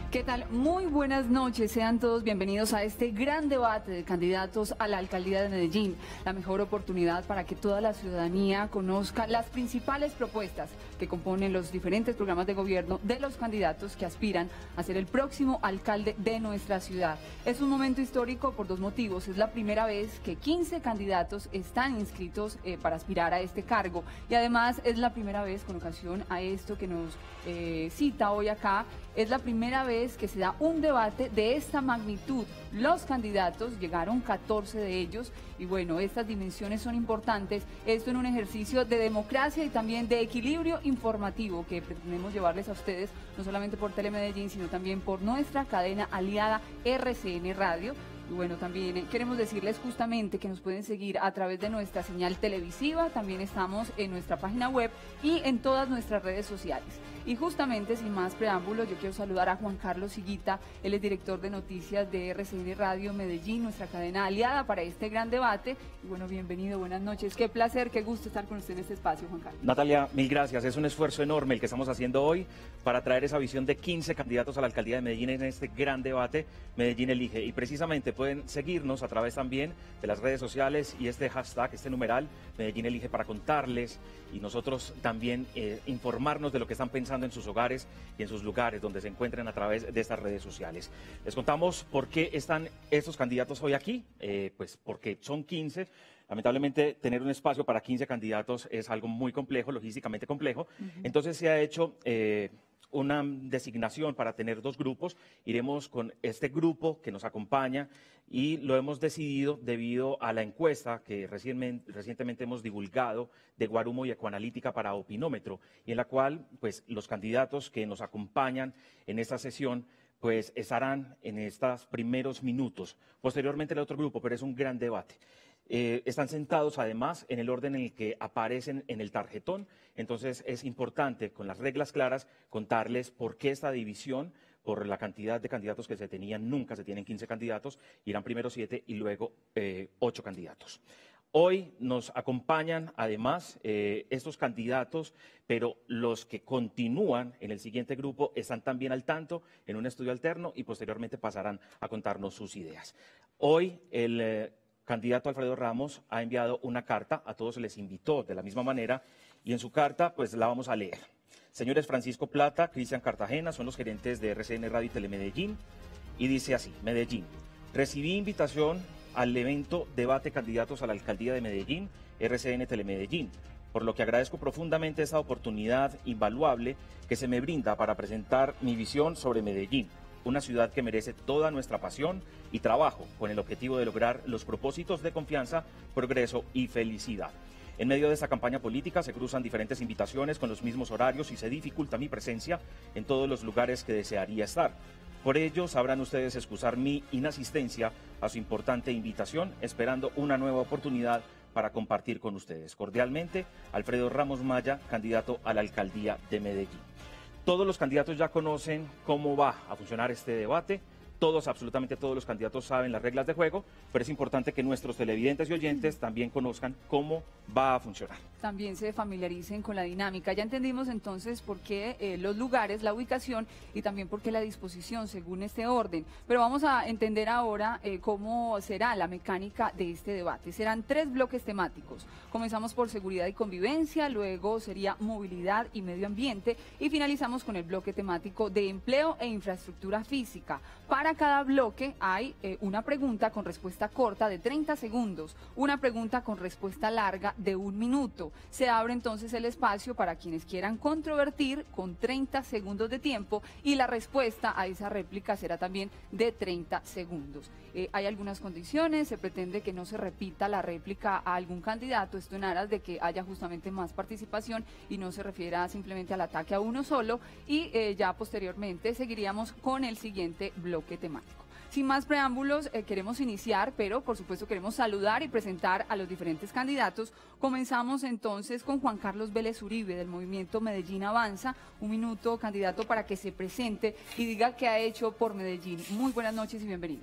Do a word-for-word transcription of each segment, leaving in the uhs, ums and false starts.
¿Qué tal? Muy buenas noches, sean todos bienvenidos a este gran debate de candidatos a la alcaldía de Medellín, la mejor oportunidad para que toda la ciudadanía conozca las principales propuestas que componen los diferentes programas de gobierno de los candidatos que aspiran a ser el próximo alcalde de nuestra ciudad. Es un momento histórico por dos motivos. Es la primera vez que quince candidatos están inscritos eh, para aspirar a este cargo y además es la primera vez, con ocasión a esto que nos eh, cita hoy acá, es la primera vez que se da un debate de esta magnitud. Los candidatos, llegaron catorce de ellos, y bueno, estas dimensiones son importantes, esto en un ejercicio de democracia y también de equilibrio informativo que pretendemos llevarles a ustedes, no solamente por Telemedellín, sino también por nuestra cadena aliada R C N Radio. Y bueno, también queremos decirles justamente que nos pueden seguir a través de nuestra señal televisiva, también estamos en nuestra página web y en todas nuestras redes sociales. Y justamente, sin más preámbulos, yo quiero saludar a Juan Carlos Higuita, él es director de noticias de R C N Radio Medellín, nuestra cadena aliada para este gran debate. Y bueno, bienvenido, buenas noches, qué placer, qué gusto estar con usted en este espacio, Juan Carlos. Natalia, mil gracias, es un esfuerzo enorme el que estamos haciendo hoy para traer esa visión de quince candidatos a la alcaldía de Medellín en este gran debate, Medellín elige, y precisamente pueden seguirnos a través también de las redes sociales y este hashtag, este numeral, Medellín elige, para contarles y nosotros también eh, informarnos de lo que están pensando en sus hogares y en sus lugares donde se encuentren a través de estas redes sociales. Les contamos por qué están estos candidatos hoy aquí, eh, pues porque son quince. Lamentablemente, tener un espacio para quince candidatos es algo muy complejo, logísticamente complejo. Uh-huh. Entonces se ha hecho eh, una designación para tener dos grupos. Iremos con este grupo que nos acompaña y lo hemos decidido debido a la encuesta que recientemente, recientemente hemos divulgado de Guarumo y Ecoanalítica para Opinómetro, y en la cual pues, los candidatos que nos acompañan en esta sesión pues, estarán en estos primeros minutos. Posteriormente el otro grupo, pero es un gran debate. Eh, están sentados además en el orden en el que aparecen en el tarjetón, entonces es importante con las reglas claras contarles por qué esta división, por la cantidad de candidatos que se tenían, nunca se tienen quince candidatos, irán primero siete y luego eh, ocho candidatos. Hoy nos acompañan además eh, estos candidatos, pero los que continúan en el siguiente grupo están también al tanto en un estudio alterno y posteriormente pasarán a contarnos sus ideas. Hoy el eh, candidato Alfredo Ramos ha enviado una carta, a todos se les invitó de la misma manera y en su carta pues la vamos a leer. Señores Francisco Plata, Cristian Cartagena son los gerentes de R C N Radio y Telemedellín y dice así: Medellín, recibí invitación al evento Debate Candidatos a la Alcaldía de Medellín, R C N Telemedellín, por lo que agradezco profundamente esta oportunidad invaluable que se me brinda para presentar mi visión sobre Medellín, una ciudad que merece toda nuestra pasión y trabajo con el objetivo de lograr los propósitos de confianza, progreso y felicidad. En medio de esta campaña política se cruzan diferentes invitaciones con los mismos horarios y se dificulta mi presencia en todos los lugares que desearía estar. Por ello, sabrán ustedes excusar mi inasistencia a su importante invitación, esperando una nueva oportunidad para compartir con ustedes. Cordialmente, Alfredo Ramos Maya, candidato a la alcaldía de Medellín. Todos los candidatos ya conocen cómo va a funcionar este debate. Todos, absolutamente todos los candidatos saben las reglas de juego, pero es importante que nuestros televidentes y oyentes también conozcan cómo va a funcionar. También se familiaricen con la dinámica. Ya entendimos entonces por qué eh, los lugares, la ubicación y también por qué la disposición según este orden. Pero vamos a entender ahora eh, cómo será la mecánica de este debate. Serán tres bloques temáticos. Comenzamos por seguridad y convivencia, luego sería movilidad y medio ambiente y finalizamos con el bloque temático de empleo e infraestructura física. Para cada bloque hay eh, una pregunta con respuesta corta de treinta segundos, una pregunta con respuesta larga de un minuto. Se abre entonces el espacio para quienes quieran controvertir con treinta segundos de tiempo y la respuesta a esa réplica será también de treinta segundos. Eh, hay algunas condiciones, se pretende que no se repita la réplica a algún candidato, esto en aras de que haya justamente más participación y no se refiera simplemente al ataque a uno solo, y eh, ya posteriormente seguiríamos con el siguiente bloque temático. Sin más preámbulos, eh, queremos iniciar, pero por supuesto queremos saludar y presentar a los diferentes candidatos. Comenzamos entonces con Juan Carlos Vélez Uribe, del movimiento Medellín Avanza. Un minuto, candidato, para que se presente y diga qué ha hecho por Medellín. Muy buenas noches y bienvenido.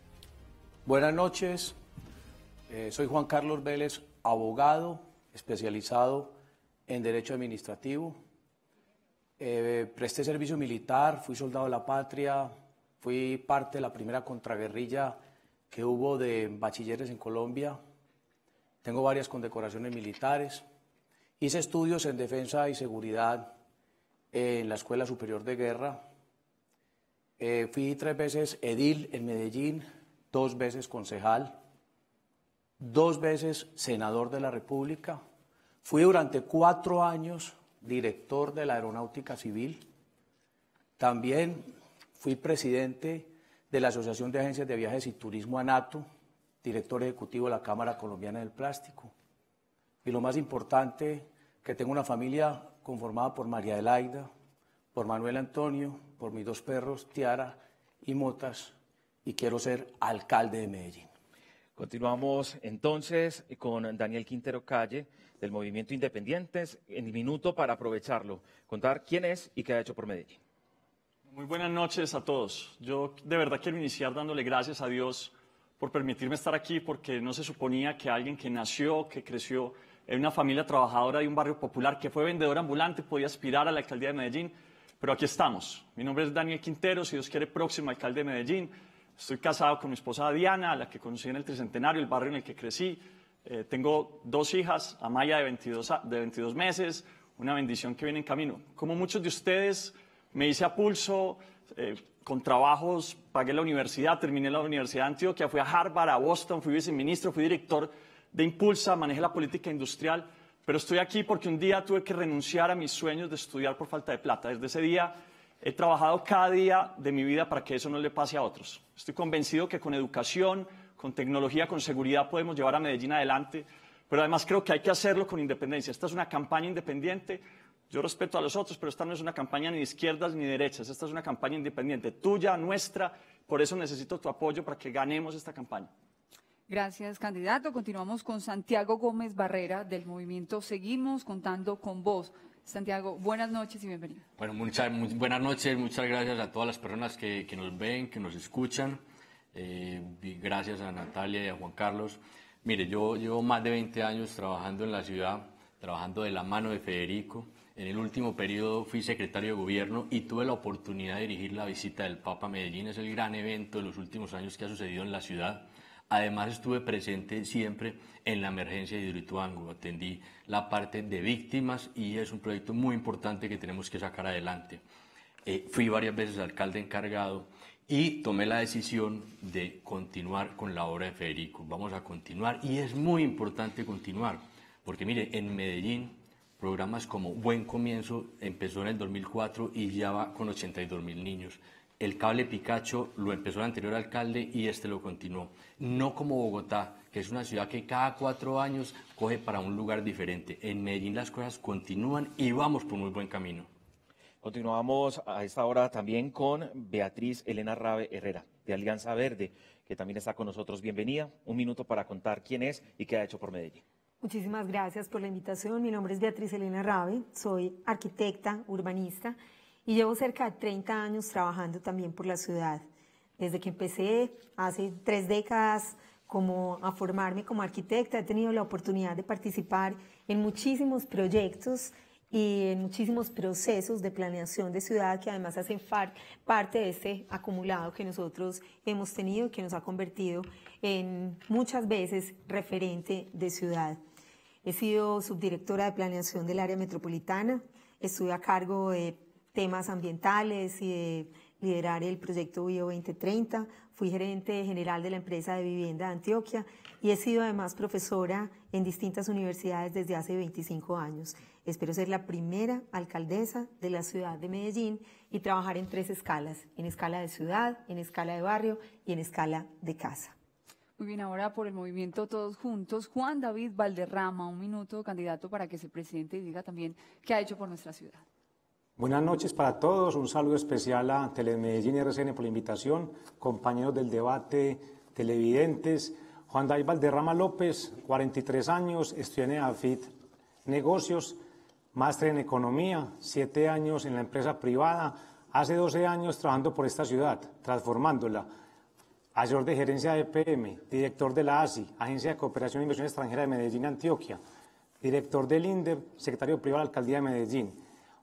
Buenas noches, eh, soy Juan Carlos Vélez, abogado especializado en Derecho Administrativo. Eh, presté servicio militar, fui soldado de la patria, fui parte de la primera contraguerrilla que hubo de bachilleres en Colombia. Tengo varias condecoraciones militares. Hice estudios en defensa y seguridad en la Escuela Superior de Guerra. Eh, fui tres veces edil en Medellín, dos veces concejal, dos veces senador de la República. Fui durante cuatro años director de la Aeronáutica Civil. También fui presidente de la Asociación de Agencias de Viajes y Turismo ANATO, director ejecutivo de la Cámara Colombiana del Plástico. Y lo más importante, que tengo una familia conformada por María Adelaida, por Manuel Antonio, por mis dos perros, Tiara y Motas, y quiero ser alcalde de Medellín. Continuamos entonces con Daniel Quintero Calle, del Movimiento Independientes, en el minuto para aprovecharlo, contar quién es y qué ha hecho por Medellín. Muy buenas noches a todos. Yo de verdad quiero iniciar dándole gracias a Dios por permitirme estar aquí, porque no se suponía que alguien que nació, que creció en una familia trabajadora de un barrio popular, que fue vendedor ambulante, podía aspirar a la alcaldía de Medellín, pero aquí estamos. Mi nombre es Daniel Quintero, si Dios quiere, próximo alcalde de Medellín. Estoy casado con mi esposa Diana, a la que conocí en el Tricentenario, el barrio en el que crecí. Eh, tengo dos hijas, Amaya de veintidós, de veintidós meses, una bendición que viene en camino. Como muchos de ustedes, me hice a pulso, eh, con trabajos, pagué la universidad, terminé la Universidad de Antioquia, fui a Harvard, a Boston, fui viceministro, fui director de Impulsa, manejé la política industrial, pero estoy aquí porque un día tuve que renunciar a mis sueños de estudiar por falta de plata. Desde ese día he trabajado cada día de mi vida para que eso no le pase a otros. Estoy convencido que con educación, con tecnología, con seguridad podemos llevar a Medellín adelante, pero además creo que hay que hacerlo con independencia. Esta es una campaña independiente. Yo respeto a los otros, pero esta no es una campaña ni de izquierdas ni de derechas. Esta es una campaña independiente, tuya, nuestra. Por eso necesito tu apoyo para que ganemos esta campaña. Gracias, candidato. Continuamos con Santiago Gómez Barrera, del movimiento Seguimos Contando con Vos. Santiago, buenas noches y bienvenido. Bueno, muchas, muy, buenas noches, muchas gracias a todas las personas que, que nos ven, que nos escuchan. Eh, y gracias a Natalia y a Juan Carlos. Mire, yo llevo más de veinte años trabajando en la ciudad, trabajando de la mano de Federico. En el último periodo fui secretario de gobierno y tuve la oportunidad de dirigir la visita del Papa a Medellín. Es el gran evento de los últimos años que ha sucedido en la ciudad. Además estuve presente siempre en la emergencia de Hidroituango, atendí la parte de víctimas y es un proyecto muy importante que tenemos que sacar adelante. Eh, fui varias veces alcalde encargado y tomé la decisión de continuar con la obra de Federico. Vamos a continuar y es muy importante continuar, porque mire, en Medellín programas como Buen Comienzo empezó en el dos mil cuatro y ya va con ochenta y dos mil niños. El cable Picacho lo empezó el anterior alcalde y este lo continuó. No como Bogotá, que es una ciudad que cada cuatro años coge para un lugar diferente. En Medellín las cosas continúan y vamos por muy buen camino. Continuamos a esta hora también con Beatriz Elena Rabe Herrera, de Alianza Verde, que también está con nosotros. Bienvenida. Un minuto para contar quién es y qué ha hecho por Medellín. Muchísimas gracias por la invitación. Mi nombre es Beatriz Elena Rabe, soy arquitecta, urbanista, y llevo cerca de treinta años trabajando también por la ciudad. Desde que empecé hace tres décadas como a formarme como arquitecta, he tenido la oportunidad de participar en muchísimos proyectos y en muchísimos procesos de planeación de ciudad que además hacen parte de este acumulado que nosotros hemos tenido y que nos ha convertido en muchas veces referente de ciudad. He sido subdirectora de planeación del área metropolitana, estuve a cargo de temas ambientales y de liderar el proyecto Bio veinte treinta, fui gerente general de la empresa de vivienda de Antioquia y he sido además profesora en distintas universidades desde hace veinticinco años. Espero ser la primera alcaldesa de la ciudad de Medellín y trabajar en tres escalas, en escala de ciudad, en escala de barrio y en escala de casa. Muy bien, ahora por el movimiento Todos Juntos, Juan David Valderrama, un minuto, candidato, para que se presente y diga también qué ha hecho por nuestra ciudad. Buenas noches para todos, un saludo especial a Telemedellín y R C N por la invitación, compañeros del debate, televidentes. Juan David Valderrama López, cuarenta y tres años, estudié en EAFIT Negocios, máster en Economía, siete años en la empresa privada, hace doce años trabajando por esta ciudad, transformándola. Asesor de gerencia de E P M, director de la A S I, Agencia de Cooperación e Inversión Extranjera de Medellín, Antioquia, director del INDEP, secretario privado de la Alcaldía de Medellín.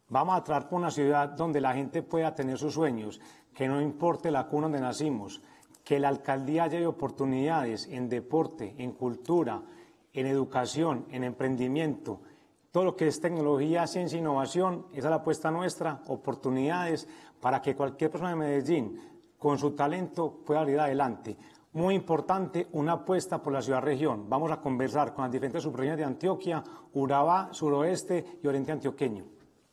Vamos a trabajar por una ciudad donde la gente pueda tener sus sueños, que no importe la cuna donde nacimos, que la alcaldía lleve oportunidades en deporte, en cultura, en educación, en emprendimiento, todo lo que es tecnología, ciencia e innovación. Esa es la apuesta nuestra, oportunidades para que cualquier persona de Medellín con su talento pueda salir adelante. Muy importante, una apuesta por la ciudad-región. Vamos a conversar con las diferentes subregiones de Antioquia, Urabá, suroeste y oriente antioqueño.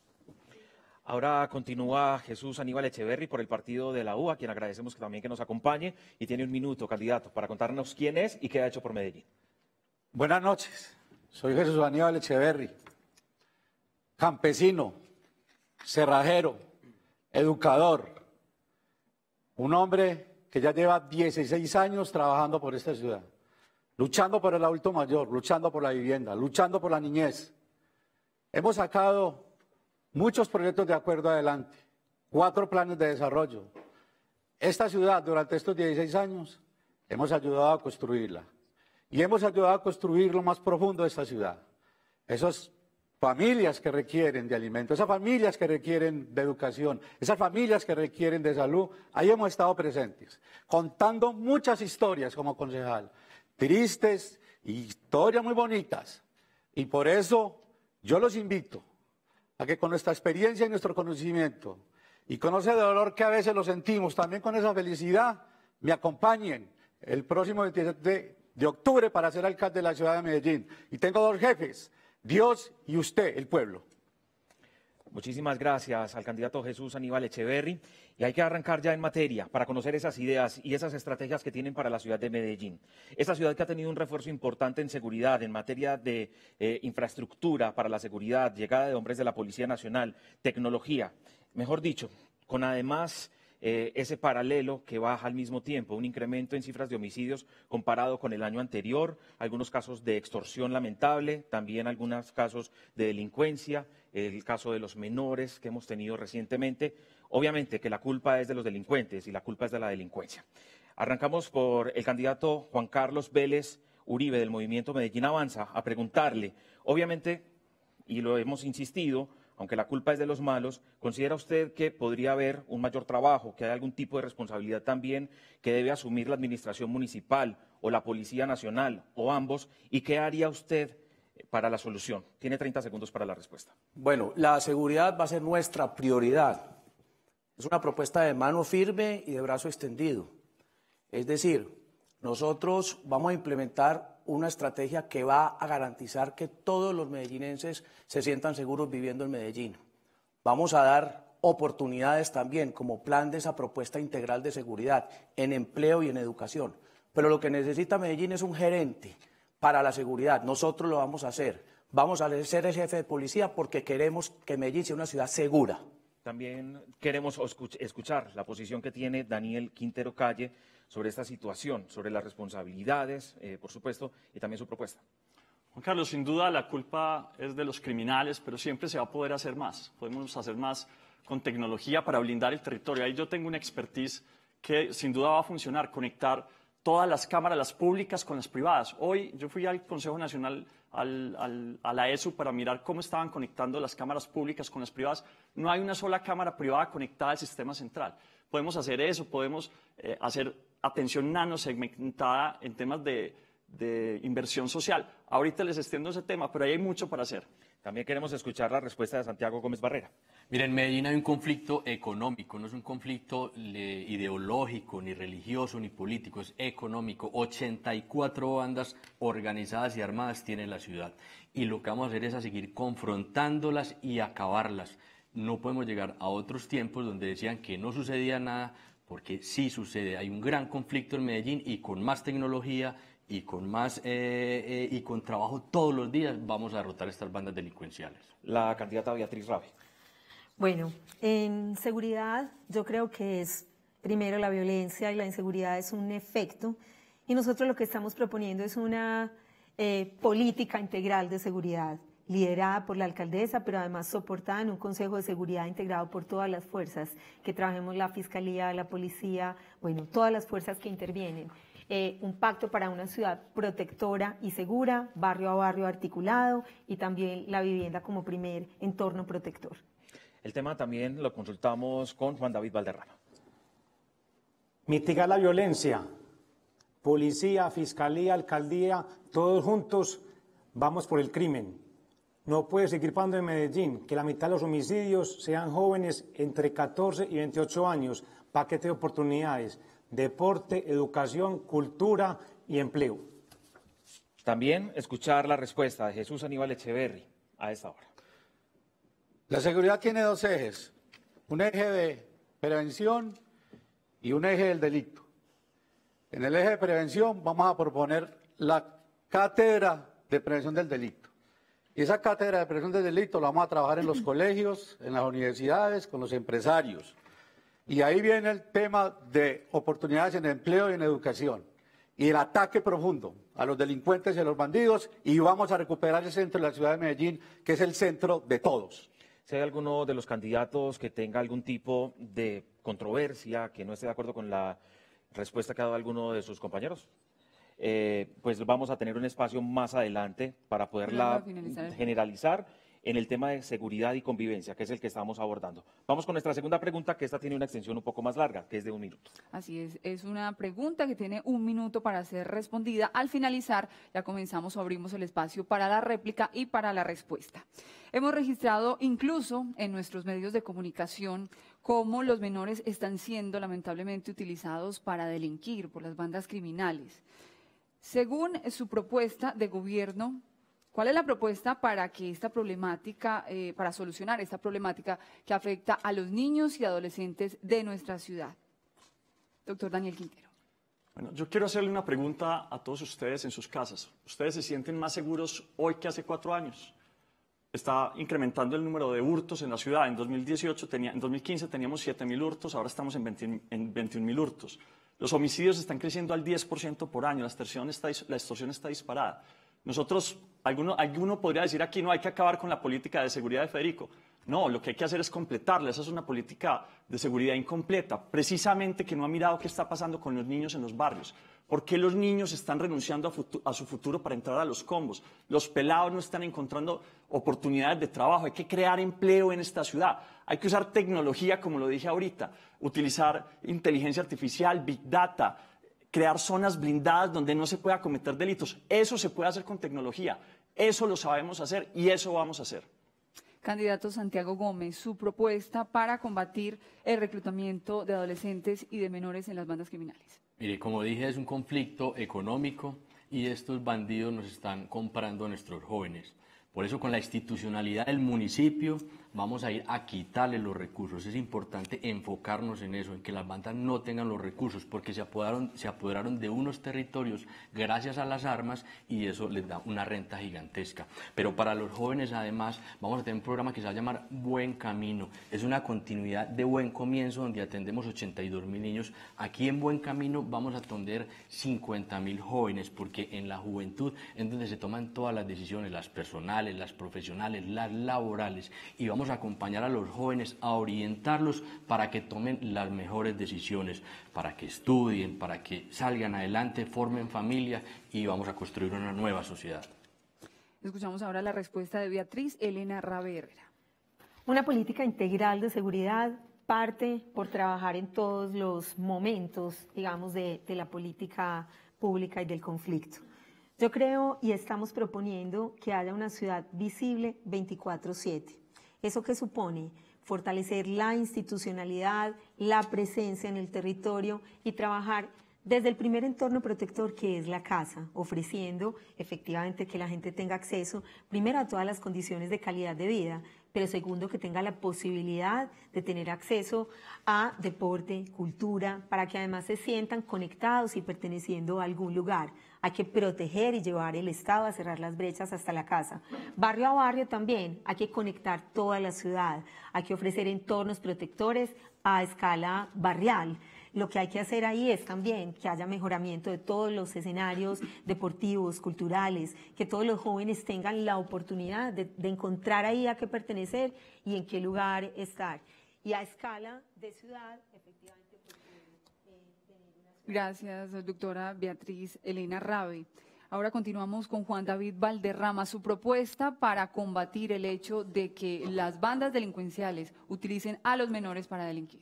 Ahora continúa Jesús Aníbal Echeverry por el partido de la U, a quien agradecemos que también que nos acompañe, y tiene un minuto, candidato, para contarnos quién es y qué ha hecho por Medellín. Buenas noches, soy Jesús Aníbal Echeverry, campesino, cerrajero, educador, un hombre que ya lleva dieciséis años trabajando por esta ciudad, luchando por el adulto mayor, luchando por la vivienda, luchando por la niñez. Hemos sacado muchos proyectos de acuerdo adelante, cuatro planes de desarrollo. Esta ciudad, durante estos dieciséis años, hemos ayudado a construirla. Y hemos ayudado a construir lo más profundo de esta ciudad. Esas familias que requieren de alimento, esas familias que requieren de educación, esas familias que requieren de salud, ahí hemos estado presentes, contando muchas historias como concejal, tristes, historias muy bonitas. Y por eso yo los invito a que con nuestra experiencia y nuestro conocimiento, y con ese dolor que a veces lo sentimos, también con esa felicidad, me acompañen el próximo veintisiete de octubre para ser alcalde de la ciudad de Medellín. Y tengo dos jefes, Dios y usted, el pueblo. Muchísimas gracias al candidato Jesús Aníbal Echeverry. Y hay que arrancar ya en materia para conocer esas ideas y esas estrategias que tienen para la ciudad de Medellín. Esta ciudad que ha tenido un refuerzo importante en seguridad, en materia de eh, infraestructura para la seguridad, llegada de hombres de la Policía Nacional, tecnología, mejor dicho, con además eh, ese paralelo que baja al mismo tiempo, un incremento en cifras de homicidios comparado con el año anterior, algunos casos de extorsión lamentable, también algunos casos de delincuencia, el caso de los menores que hemos tenido recientemente. Obviamente que la culpa es de los delincuentes y la culpa es de la delincuencia. Arrancamos por el candidato Juan Carlos Vélez Uribe del Movimiento Medellín Avanza a preguntarle, obviamente, y lo hemos insistido, aunque la culpa es de los malos, ¿considera usted que podría haber un mayor trabajo, que hay algún tipo de responsabilidad también que debe asumir la administración municipal o la Policía Nacional o ambos? ¿Y qué haría usted para la solución? Tiene treinta segundos para la respuesta. Bueno, la seguridad va a ser nuestra prioridad. Es una propuesta de mano firme y de brazo extendido. Es decir, nosotros vamos a implementar una estrategia que va a garantizar que todos los medellinenses se sientan seguros viviendo en Medellín. Vamos a dar oportunidades también como plan de esa propuesta integral de seguridad en empleo y en educación. Pero lo que necesita Medellín es un gerente para la seguridad. Nosotros lo vamos a hacer. Vamos a ser el jefe de policía porque queremos que Medellín sea una ciudad segura. También queremos escuchar la posición que tiene Daniel Quintero Calle sobre esta situación, sobre las responsabilidades, eh, por supuesto, y también su propuesta. Juan Carlos, sin duda la culpa es de los criminales, pero siempre se va a poder hacer más. Podemos hacer más con tecnología para blindar el territorio. Ahí yo tengo una expertise que sin duda va a funcionar, conectar todas las cámaras, las públicas con las privadas. Hoy yo fui al Consejo Nacional, al, al, a la E S U, para mirar cómo estaban conectando las cámaras públicas con las privadas. No hay una sola cámara privada conectada al sistema central. Podemos hacer eso, podemos eh, hacer atención nano segmentada en temas de, de inversión social. Ahorita les extiendo ese tema, pero ahí hay mucho para hacer. También queremos escuchar la respuesta de Santiago Gómez Barrera. Mira, en Medellín hay un conflicto económico, no es un conflicto le, ideológico, ni religioso, ni político, es económico. ochenta y cuatro bandas organizadas y armadas tiene la ciudad. Y lo que vamos a hacer es a seguir confrontándolas y acabarlas. No podemos llegar a otros tiempos donde decían que no sucedía nada, porque sí sucede. Hay un gran conflicto en Medellín y con más tecnología y con más eh, eh, y con trabajo todos los días vamos a derrotar estas bandas delincuenciales. La candidata Beatriz Rabe. Bueno, en seguridad yo creo que es primero la violencia y la inseguridad es un efecto y nosotros lo que estamos proponiendo es una eh, política integral de seguridad liderada por la alcaldesa, pero además soportada en un Consejo de Seguridad integrado por todas las fuerzas, que trabajemos la Fiscalía, la Policía, bueno, todas las fuerzas que intervienen. Eh, un pacto para una ciudad protectora y segura, barrio a barrio articulado y también la vivienda como primer entorno protector. El tema también lo consultamos con Juan David Valderrama. Mitigar la violencia. Policía, fiscalía, alcaldía, todos juntos vamos por el crimen. No puede seguir pasando en Medellín que la mitad de los homicidios sean jóvenes entre catorce y veintiocho años. Paquete de oportunidades, deporte, educación, cultura y empleo. También escuchar la respuesta de Jesús Aníbal Echeverry a esta hora. La seguridad tiene dos ejes, un eje de prevención y un eje del delito. En el eje de prevención vamos a proponer la cátedra de prevención del delito. Y esa cátedra de prevención del delito la vamos a trabajar en los colegios, en las universidades, con los empresarios. Y ahí viene el tema de oportunidades en empleo y en educación. Y el ataque profundo a los delincuentes y a los bandidos. Y vamos a recuperar el centro de la ciudad de Medellín, que es el centro de todos. Si hay alguno de los candidatos que tenga algún tipo de controversia, que no esté de acuerdo con la respuesta que ha dado alguno de sus compañeros, eh, pues vamos a tener un espacio más adelante para poderla generalizar en el tema de seguridad y convivencia, que es el que estamos abordando. Vamos con nuestra segunda pregunta, que esta tiene una extensión un poco más larga, que es de un minuto. Así es, es una pregunta que tiene un minuto para ser respondida. Al finalizar, ya comenzamos o abrimos el espacio para la réplica y para la respuesta. Hemos registrado incluso en nuestros medios de comunicación cómo los menores están siendo lamentablemente utilizados para delinquir por las bandas criminales. Según su propuesta de gobierno, ¿cuál es la propuesta para que esta problemática, eh, para solucionar esta problemática que afecta a los niños y adolescentes de nuestra ciudad? Doctor Daniel Quintero. Bueno, yo quiero hacerle una pregunta a todos ustedes en sus casas. ¿Ustedes se sienten más seguros hoy que hace cuatro años? Está incrementando el número de hurtos en la ciudad. En dos mil dieciocho tenía, en dos mil quince teníamos siete mil hurtos, ahora estamos en, veinte, en veintiún mil hurtos. Los homicidios están creciendo al diez por ciento por año, la extorsión está, la extorsión está disparada. Nosotros, alguno, alguno podría decir aquí, no hay que acabar con la política de seguridad de Federico. No, lo que hay que hacer es completarla. Esa es una política de seguridad incompleta, precisamente que no ha mirado qué está pasando con los niños en los barrios. ¿Por qué los niños están renunciando a, a su futuro para entrar a los combos? Los pelados no están encontrando oportunidades de trabajo. Hay que crear empleo en esta ciudad. Hay que usar tecnología, como lo dije ahorita, utilizar inteligencia artificial, big data, crear zonas blindadas donde no se pueda cometer delitos. Eso se puede hacer con tecnología. Eso lo sabemos hacer y eso vamos a hacer. Candidato Santiago Gómez, su propuesta para combatir el reclutamiento de adolescentes y de menores en las bandas criminales. Mire, como dije, es un conflicto económico y estos bandidos nos están comprando a nuestros jóvenes. Por eso, con la institucionalidad del municipio, vamos a ir a quitarle los recursos. Es importante enfocarnos en eso, en que las bandas no tengan los recursos, porque se apoderaron, se apoderaron de unos territorios gracias a las armas y eso les da una renta gigantesca. Pero para los jóvenes, además, vamos a tener un programa que se va a llamar Buen Camino. Es una continuidad de Buen Comienzo, donde atendemos ochenta y dos mil niños. Aquí en Buen Camino vamos a atender cincuenta mil jóvenes, porque en la juventud es donde se toman todas las decisiones, las personales, las profesionales, las laborales, y vamos a acompañar a los jóvenes, a orientarlos para que tomen las mejores decisiones, para que estudien, para que salgan adelante, formen familia y vamos a construir una nueva sociedad. Escuchamos ahora la respuesta de Beatriz Elena Rabe Herrera. Una política integral de seguridad parte por trabajar en todos los momentos, digamos, de, de la política pública y del conflicto. Yo creo y estamos proponiendo que haya una ciudad visible veinticuatro siete. ¿Eso qué supone? Fortalecer la institucionalidad, la presencia en el territorio y trabajar desde el primer entorno protector, que es la casa, ofreciendo efectivamente que la gente tenga acceso, primero, a todas las condiciones de calidad de vida, pero segundo, que tenga la posibilidad de tener acceso a deporte, cultura, para que además se sientan conectados y perteneciendo a algún lugar. Hay que proteger y llevar el Estado a cerrar las brechas hasta la casa. Barrio a barrio también, hay que conectar toda la ciudad, hay que ofrecer entornos protectores a escala barrial. Lo que hay que hacer ahí es también que haya mejoramiento de todos los escenarios deportivos, culturales, que todos los jóvenes tengan la oportunidad de, de encontrar ahí a qué pertenecer y en qué lugar estar. Y a escala de ciudad, efectivamente. Pues, eh, tener una ciudad. Gracias, doctora Beatriz Elena Rabe. Ahora continuamos con Juan David Valderrama, su propuesta para combatir el hecho de que las bandas delincuenciales utilicen a los menores para delinquir.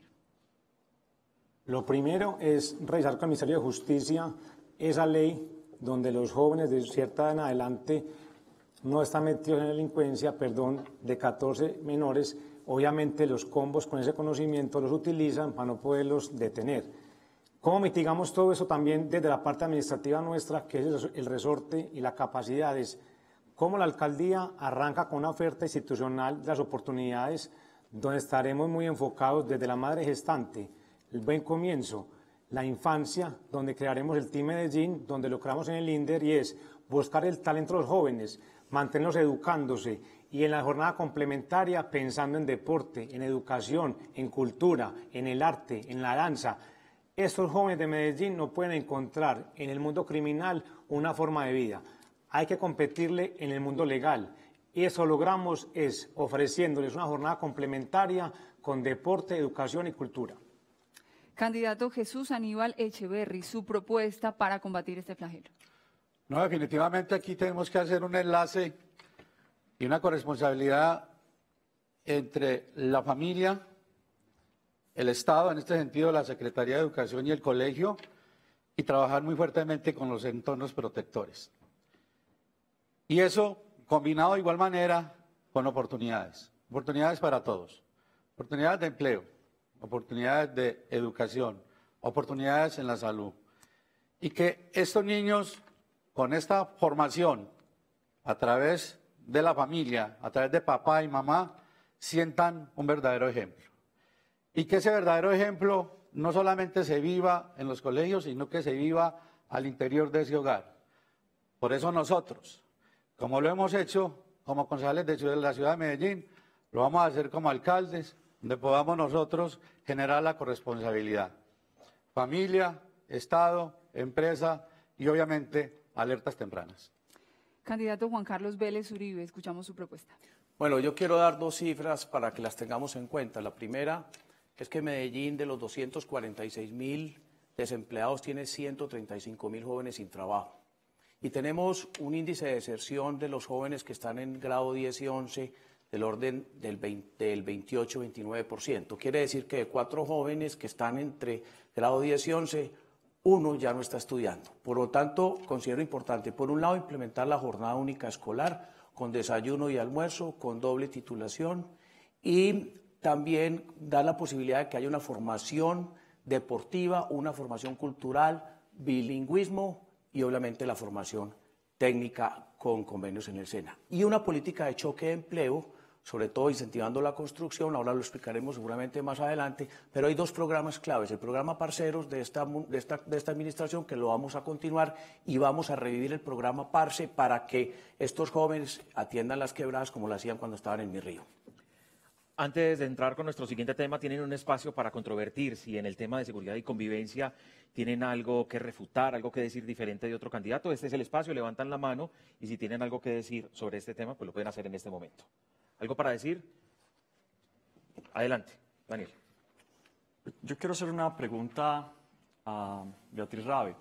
Lo primero es revisar con el Ministerio de Justicia esa ley donde los jóvenes de cierta edad en adelante no están metidos en delincuencia, perdón, de catorce menores. Obviamente los combos con ese conocimiento los utilizan para no poderlos detener. ¿Cómo mitigamos todo eso también desde la parte administrativa nuestra, que es el resorte y la capacidad? Es cómo la alcaldía arranca con una oferta institucional de las oportunidades donde estaremos muy enfocados desde la madre gestante, el buen comienzo, la infancia, donde crearemos el Team Medellín, donde lo creamos en el INDER, y es buscar el talento de los jóvenes, mantenerlos educándose, y en la jornada complementaria pensando en deporte, en educación, en cultura, en el arte, en la danza. Estos jóvenes de Medellín no pueden encontrar en el mundo criminal una forma de vida. Hay que competirle en el mundo legal. Y eso logramos es ofreciéndoles una jornada complementaria con deporte, educación y cultura. Candidato Jesús Aníbal Echeverry, su propuesta para combatir este flagelo. No, definitivamente aquí tenemos que hacer un enlace y una corresponsabilidad entre la familia, el Estado, en este sentido la Secretaría de Educación y el colegio, y trabajar muy fuertemente con los entornos protectores. Y eso combinado de igual manera con oportunidades, oportunidades para todos, oportunidades de empleo, oportunidades de educación, oportunidades en la salud. Y que estos niños, con esta formación, a través de la familia, a través de papá y mamá, sientan un verdadero ejemplo. Y que ese verdadero ejemplo no solamente se viva en los colegios, sino que se viva al interior de ese hogar. Por eso nosotros, como lo hemos hecho como concejales de la ciudad de Medellín, lo vamos a hacer como alcaldes, donde podamos nosotros generar la corresponsabilidad. Familia, Estado, empresa y obviamente alertas tempranas. Candidato Juan Carlos Vélez Uribe, escuchamos su propuesta. Bueno, yo quiero dar dos cifras para que las tengamos en cuenta. La primera es que Medellín, de los doscientos cuarenta y seis mil desempleados, tiene ciento treinta y cinco mil jóvenes sin trabajo. Y tenemos un índice de deserción de los jóvenes que están en grado diez y once del orden del, veinte, del veintiocho a veintinueve por ciento. Quiere decir que de cuatro jóvenes que están entre grado diez y once, uno ya no está estudiando. Por lo tanto, considero importante, por un lado, implementar la jornada única escolar con desayuno y almuerzo, con doble titulación, y también dar la posibilidad de que haya una formación deportiva, una formación cultural, bilingüismo y obviamente la formación técnica con convenios en el SENA. Y una política de choque de empleo, sobre todo incentivando la construcción, ahora lo explicaremos seguramente más adelante, pero hay dos programas claves. El programa Parceros de esta, de esta, de esta administración, que lo vamos a continuar, y vamos a revivir el programa Parce para que estos jóvenes atiendan las quebradas como lo hacían cuando estaban en Mi Río. Antes de entrar con nuestro siguiente tema, tienen un espacio para controvertir si en el tema de seguridad y convivencia tienen algo que refutar, algo que decir diferente de otro candidato. Este es el espacio, levantan la mano y si tienen algo que decir sobre este tema, pues lo pueden hacer en este momento. ¿Algo para decir? Adelante, Daniel. Yo quiero hacer una pregunta a Beatriz Rabe.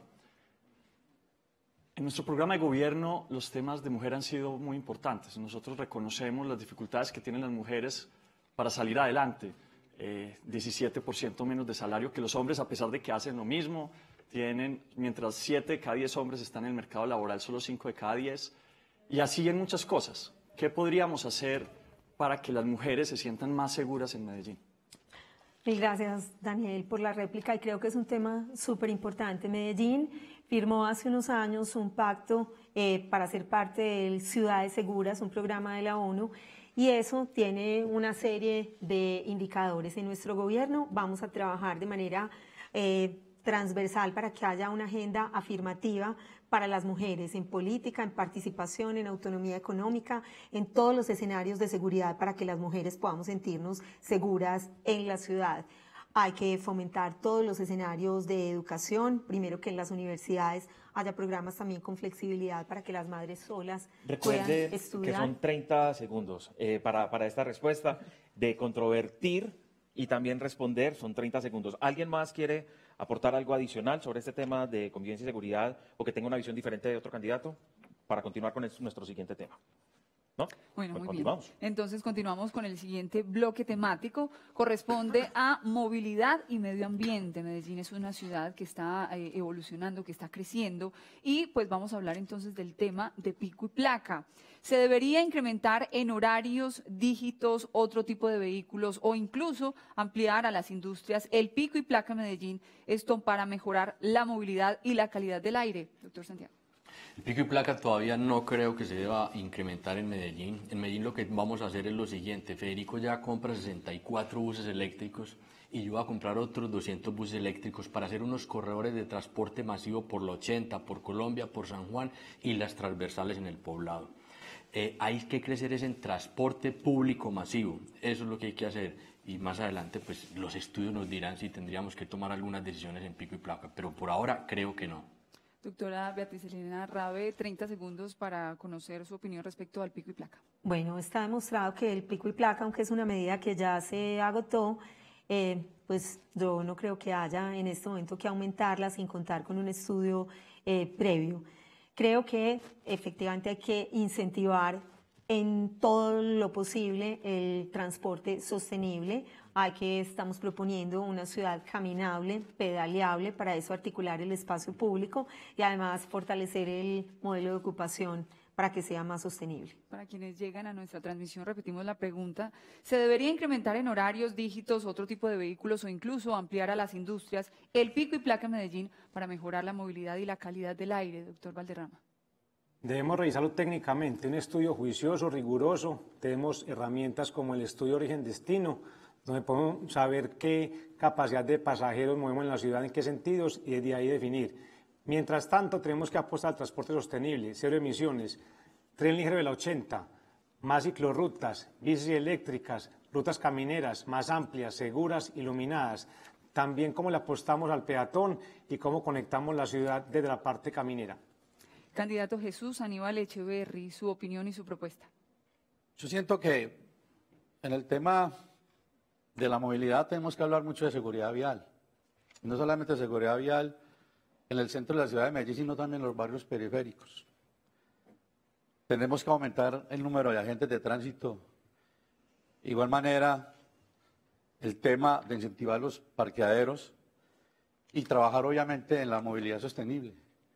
En nuestro programa de gobierno los temas de mujer han sido muy importantes. Nosotros reconocemos las dificultades que tienen las mujeres para salir adelante. Eh, diecisiete por ciento menos de salario que los hombres, a pesar de que hacen lo mismo. Tienen, mientras siete de cada diez hombres están en el mercado laboral, solo cinco de cada diez. Y así en muchas cosas. ¿Qué podríamos hacer para que las mujeres se sientan más seguras en Medellín? Mil gracias, Daniel, por la réplica, y creo que es un tema súper importante. Medellín firmó hace unos años un pacto eh, para ser parte de Ciudades Seguras, un programa de la ONU, y eso tiene una serie de indicadores. En nuestro gobierno vamos a trabajar de manera eh, transversal para que haya una agenda afirmativa para las mujeres en política, en participación, en autonomía económica, en todos los escenarios de seguridad para que las mujeres podamos sentirnos seguras en la ciudad. Hay que fomentar todos los escenarios de educación, primero que en las universidades haya programas también con flexibilidad para que las madres solas puedan Recuerde estudiar. que son treinta segundos eh, para, para esta respuesta de controvertir y también responder, son treinta segundos. ¿Alguien más quiere aportar algo adicional sobre este tema de convivencia y seguridad o que tenga una visión diferente de otro candidato para continuar con el, nuestro siguiente tema. ¿No? Bueno, Pues muy bien. continuamos. Entonces continuamos con el siguiente bloque temático. Corresponde a movilidad y medio ambiente. Medellín es una ciudad que está eh, evolucionando, que está creciendo. Y pues vamos a hablar entonces del tema de pico y placa. ¿Se debería incrementar en horarios, dígitos, otro tipo de vehículos o incluso ampliar a las industrias el pico y placa en Medellín? Esto para mejorar la movilidad y la calidad del aire. Doctor Santiago. El pico y placa todavía no creo que se deba incrementar en Medellín. En Medellín lo que vamos a hacer es lo siguiente. Federico ya compra sesenta y cuatro buses eléctricos y yo voy a comprar otros doscientos buses eléctricos para hacer unos corredores de transporte masivo por la ochenta, por Colombia, por San Juan y las transversales en el poblado. Eh, hay que crecer es en transporte público masivo. Eso es lo que hay que hacer. Y más adelante pues los estudios nos dirán si tendríamos que tomar algunas decisiones en pico y placa. Pero por ahora creo que no. Doctora Beatriz Elena Rabe, treinta segundos para conocer su opinión respecto al pico y placa. Bueno, está demostrado que el pico y placa, aunque es una medida que ya se agotó, eh, pues yo no creo que haya en este momento que aumentarla sin contar con un estudio eh, previo. Creo que efectivamente hay que incentivar en todo lo posible el transporte sostenible. Hay que, estamos proponiendo una ciudad caminable, pedaleable, para eso articular el espacio público y además fortalecer el modelo de ocupación para que sea más sostenible. Para quienes llegan a nuestra transmisión, repetimos la pregunta. ¿Se debería incrementar en horarios, dígitos, otro tipo de vehículos o incluso ampliar a las industrias el pico y placa en Medellín para mejorar la movilidad y la calidad del aire, doctor Valderrama? Debemos revisarlo técnicamente, un estudio juicioso, riguroso. Tenemos herramientas como el estudio origen-destino, donde podemos saber qué capacidad de pasajeros movemos en la ciudad, en qué sentidos, y desde ahí definir. Mientras tanto, tenemos que apostar al transporte sostenible, cero emisiones, tren ligero de la ochenta, más ciclorrutas, bicis eléctricas, rutas camineras más amplias, seguras, iluminadas. También cómo le apostamos al peatón y cómo conectamos la ciudad desde la parte caminera. Candidato Jesús Aníbal Echeverry, su opinión y su propuesta. Yo siento que en el tema de la movilidad tenemos que hablar mucho de seguridad vial. Y no solamente de seguridad vial en el centro de la ciudad de Medellín, sino también en los barrios periféricos. Tenemos que aumentar el número de agentes de tránsito. De igual manera, el tema de incentivar los parqueaderos y trabajar obviamente en la movilidad sostenible.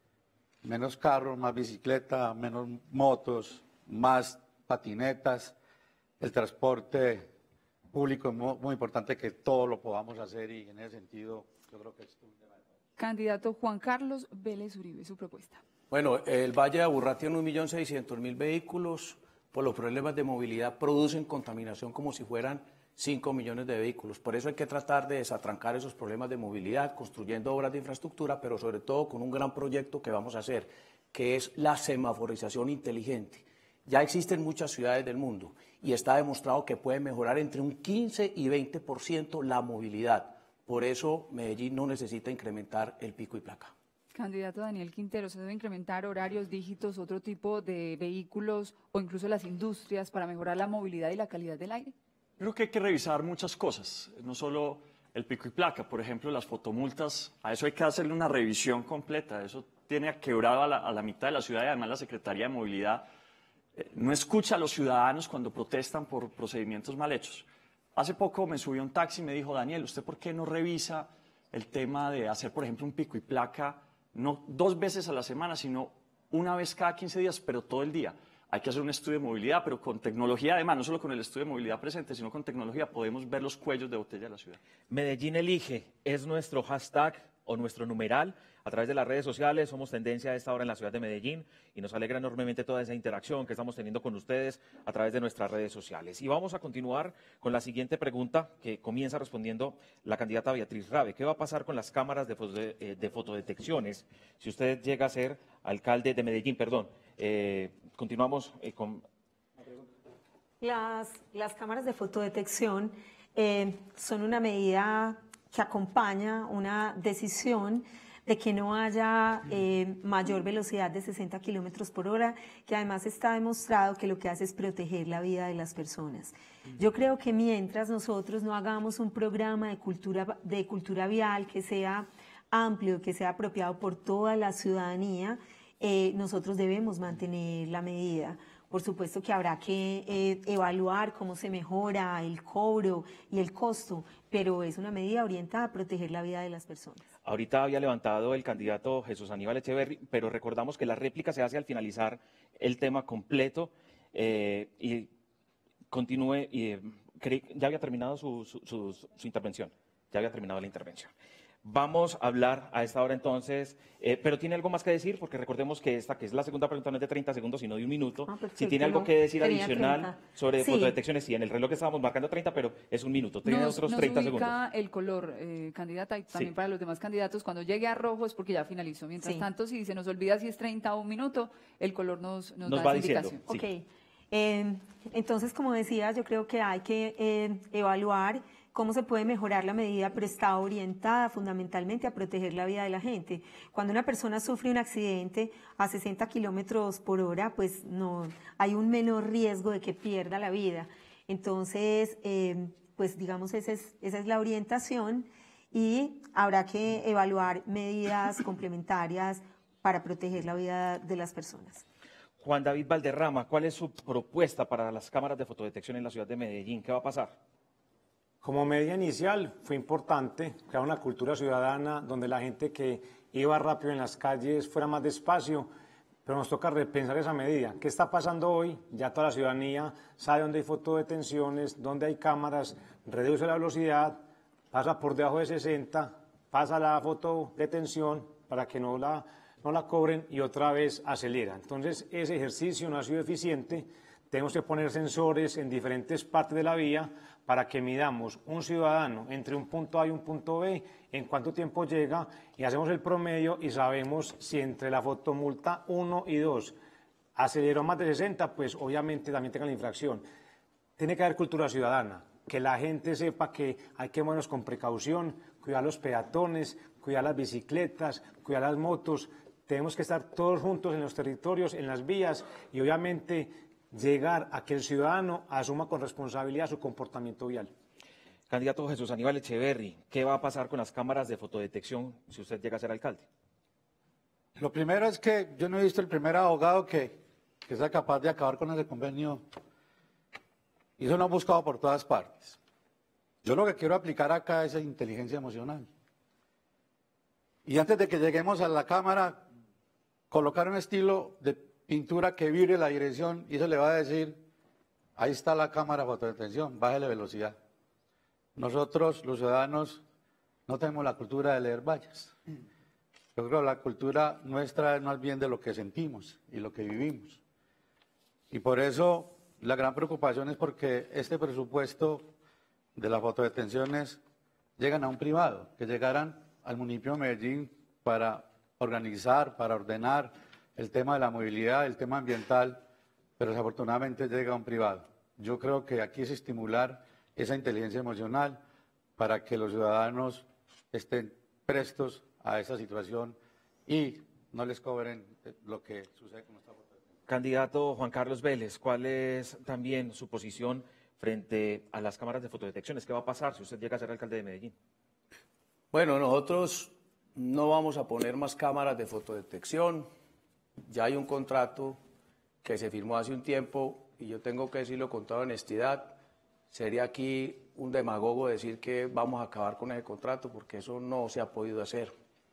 Menos carros, más bicicleta, menos motos, más patinetas, el transporte público es muy, muy importante que todo lo podamos hacer y en ese sentido yo creo que es un tema. Candidato Juan Carlos Vélez Uribe, su propuesta. Bueno, el Valle de Aburrá tiene un millón seiscientos mil vehículos, por los problemas de movilidad producen contaminación como si fueran cinco millones de vehículos. Por eso hay que tratar de desatrancar esos problemas de movilidad, construyendo obras de infraestructura, pero sobre todo con un gran proyecto que vamos a hacer, que es la semaforización inteligente. Ya existen muchas ciudades del mundo y está demostrado que puede mejorar entre un quince y veinte por ciento la movilidad. Por eso Medellín no necesita incrementar el pico y placa. Candidato Daniel Quintero, ¿se debe incrementar horarios, dígitos, otro tipo de vehículos o incluso las industrias para mejorar la movilidad y la calidad del aire? Creo que hay que revisar muchas cosas, no solo el pico y placa, por ejemplo, las fotomultas, a eso hay que hacerle una revisión completa, eso tiene quebrado a la, a la mitad de la ciudad y además la Secretaría de Movilidad eh, no escucha a los ciudadanos cuando protestan por procedimientos mal hechos. Hace poco me subió un taxi y me dijo, Daniel, ¿usted por qué no revisa el tema de hacer, por ejemplo, un pico y placa, no dos veces a la semana, sino una vez cada quince días, pero todo el día? Hay que hacer un estudio de movilidad, pero con tecnología además, no solo con el estudio de movilidad presente, sino con tecnología podemos ver los cuellos de botella de la ciudad. Medellín Elige es nuestro hashtag o nuestro numeral. A través de las redes sociales somos tendencia a esta hora en la ciudad de Medellín y nos alegra enormemente toda esa interacción que estamos teniendo con ustedes a través de nuestras redes sociales. Y vamos a continuar con la siguiente pregunta que comienza respondiendo la candidata Beatriz Rabe. ¿Qué va a pasar con las cámaras de, foto, de, de fotodetecciones si usted llega a ser alcalde de Medellín? Perdón. Eh, continuamos eh, con... Las, las cámaras de fotodetección eh, son una medida que acompaña una decisión de que no haya eh, mayor velocidad de sesenta kilómetros por hora, que además está demostrado que lo que hace es proteger la vida de las personas. Yo creo que mientras nosotros no hagamos un programa de cultura, de cultura vial que sea amplio, que sea apropiado por toda la ciudadanía, eh, nosotros debemos mantener la medida. Por supuesto que habrá que eh, evaluar cómo se mejora el cobro y el costo, pero es una medida orientada a proteger la vida de las personas. Ahorita había levantado el candidato Jesús Aníbal Echeverry, pero recordamos que la réplica se hace al finalizar el tema completo eh, y continúe. Y, eh, ya había terminado su, su, su, su intervención, ya había terminado la intervención. Vamos a hablar a esta hora entonces, eh, pero ¿tiene algo más que decir? Porque recordemos que esta, que es la segunda pregunta, no es de treinta segundos, sino de un minuto. Ah, perfecto, si tiene algo que decir adicional treinta. Sobre sí. Fotodetecciones, sí, en el reloj estábamos marcando treinta, pero es un minuto, tiene nos, otros nos treinta ubica segundos. El color, eh, candidata, y también sí. Para los demás candidatos, cuando llegue a rojo es porque ya finalizó. Mientras sí. Tanto, si se nos olvida si es treinta o un minuto, el color nos, nos, nos da va esa diciendo. indicación. Sí. Ok, eh, entonces, como decía, yo creo que hay que eh, evaluar cómo se puede mejorar la medida, pero está orientada fundamentalmente a proteger la vida de la gente. Cuando una persona sufre un accidente a sesenta kilómetros por hora, pues no, hay un menor riesgo de que pierda la vida. Entonces, eh, pues digamos, esa es, esa es la orientación y habrá que evaluar medidas complementarias para proteger la vida de las personas. Juan David Valderrama, ¿cuál es su propuesta para las cámaras de fotodetección en la ciudad de Medellín? ¿Qué va a pasar? Como medida inicial fue importante crear una cultura ciudadana donde la gente que iba rápido en las calles fuera más despacio, pero nos toca repensar esa medida. ¿Qué está pasando hoy? Ya toda la ciudadanía sabe dónde hay fotodetenciones, dónde hay cámaras, reduce la velocidad, pasa por debajo de sesenta, pasa la fotodetención para que no la, no la cobren y otra vez acelera. Entonces ese ejercicio no ha sido eficiente, tenemos que poner sensores en diferentes partes de la vía para que midamos un ciudadano entre un punto A y un punto B, en cuánto tiempo llega y hacemos el promedio y sabemos si entre la fotomulta uno y dos aceleró más de sesenta, pues obviamente también tenga la infracción. Tiene que haber cultura ciudadana, que la gente sepa que hay que movernos con precaución, cuidar los peatones, cuidar las bicicletas, cuidar las motos. Tenemos que estar todos juntos en los territorios, en las vías y obviamente llegar a que el ciudadano asuma con responsabilidad su comportamiento vial. Candidato Jesús Aníbal Echeverry, ¿qué va a pasar con las cámaras de fotodetección si usted llega a ser alcalde? Lo primero es que yo no he visto el primer abogado que, que sea capaz de acabar con ese convenio y eso lo han buscado por todas partes. Yo lo que quiero aplicar acá es inteligencia emocional. Y antes de que lleguemos a la cámara, colocar un estilo de pintura que vibre la dirección y eso le va a decir, ahí está la cámara de fotodetención, bájale velocidad. Nosotros, los ciudadanos, no tenemos la cultura de leer vallas. Yo creo que la cultura nuestra es más bien de lo que sentimos y lo que vivimos. Y por eso la gran preocupación es porque este presupuesto de las fotodetenciones llegan a un privado, que llegaran al municipio de Medellín para organizar, para ordenar el tema de la movilidad, el tema ambiental, pero desafortunadamente llega a un privado. Yo creo que aquí es estimular esa inteligencia emocional para que los ciudadanos estén prestos a esa situación y no les cobren lo que sucede con nuestra votación. Candidato Juan Carlos Vélez, ¿cuál es también su posición frente a las cámaras de fotodetecciones? ¿Qué va a pasar si usted llega a ser alcalde de Medellín? Bueno, nosotros no vamos a poner más cámaras de fotodetección. Ya hay un contrato que se firmó hace un tiempo y yo tengo que decirlo con toda honestidad, sería aquí un demagogo decir que vamos a acabar con ese contrato porque eso no se ha podido hacer.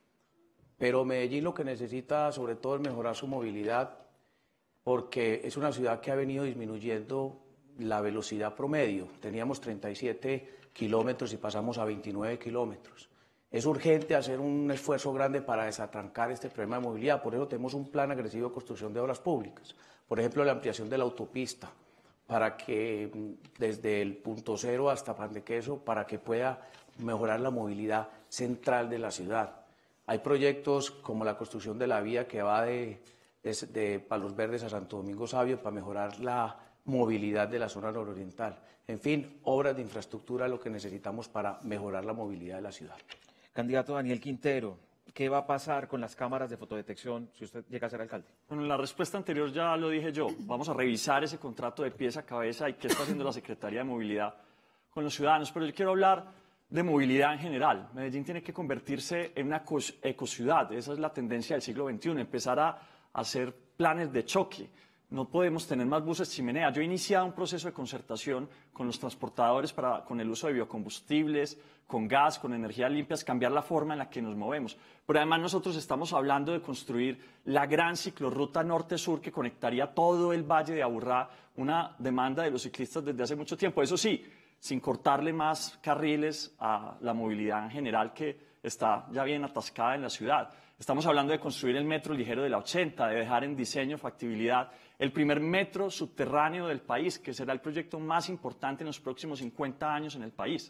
Pero Medellín lo que necesita sobre todo es mejorar su movilidad porque es una ciudad que ha venido disminuyendo la velocidad promedio. Teníamos treinta y siete kilómetros y pasamos a veintinueve kilómetros. Es urgente hacer un esfuerzo grande para desatrancar este problema de movilidad, por eso tenemos un plan agresivo de construcción de obras públicas. Por ejemplo, la ampliación de la autopista, para que desde el punto cero hasta Pan de Queso, para que pueda mejorar la movilidad central de la ciudad. Hay proyectos como la construcción de la vía que va de, de, de Palos Verdes a Santo Domingo Sabio para mejorar la movilidad de la zona nororiental. En fin, obras de infraestructura es lo que necesitamos para mejorar la movilidad de la ciudad. Candidato Daniel Quintero, ¿qué va a pasar con las cámaras de fotodetección si usted llega a ser alcalde? Bueno, en la respuesta anterior ya lo dije yo. Vamos a revisar ese contrato de pies a cabeza y qué está haciendo la Secretaría de Movilidad con los ciudadanos. Pero yo quiero hablar de movilidad en general. Medellín tiene que convertirse en una ecociudad. Esa es la tendencia del siglo veintiuno, empezar a hacer planes de choque. No podemos tener más buses chimenea. Yo he iniciado un proceso de concertación con los transportadores para, con el uso de biocombustibles, con gas, con energías limpias, cambiar la forma en la que nos movemos. Pero además nosotros estamos hablando de construir la gran ciclorruta norte-sur que conectaría todo el Valle de Aburrá, una demanda de los ciclistas desde hace mucho tiempo. Eso sí, sin cortarle más carriles a la movilidad en general que está ya bien atascada en la ciudad. Estamos hablando de construir el metro ligero de la ochenta, de dejar en diseño, factibilidad, el primer metro subterráneo del país, que será el proyecto más importante en los próximos cincuenta años en el país.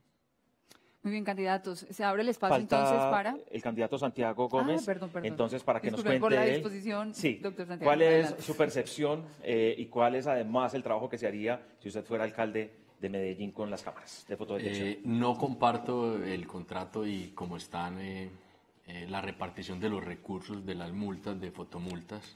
Muy bien, candidatos. Se abre el espacio Falta entonces para... el candidato Santiago Gómez. Ah, perdón, perdón. Entonces, para que Disculpen nos por cuente la él, disposición, sí, doctor Santiago. cuál es Adelante. su percepción eh, y cuál es además el trabajo que se haría si usted fuera alcalde de Medellín con las cámaras de fotodetección. Eh, no comparto el contrato y cómo están eh, eh, la repartición de los recursos de las multas, de fotomultas.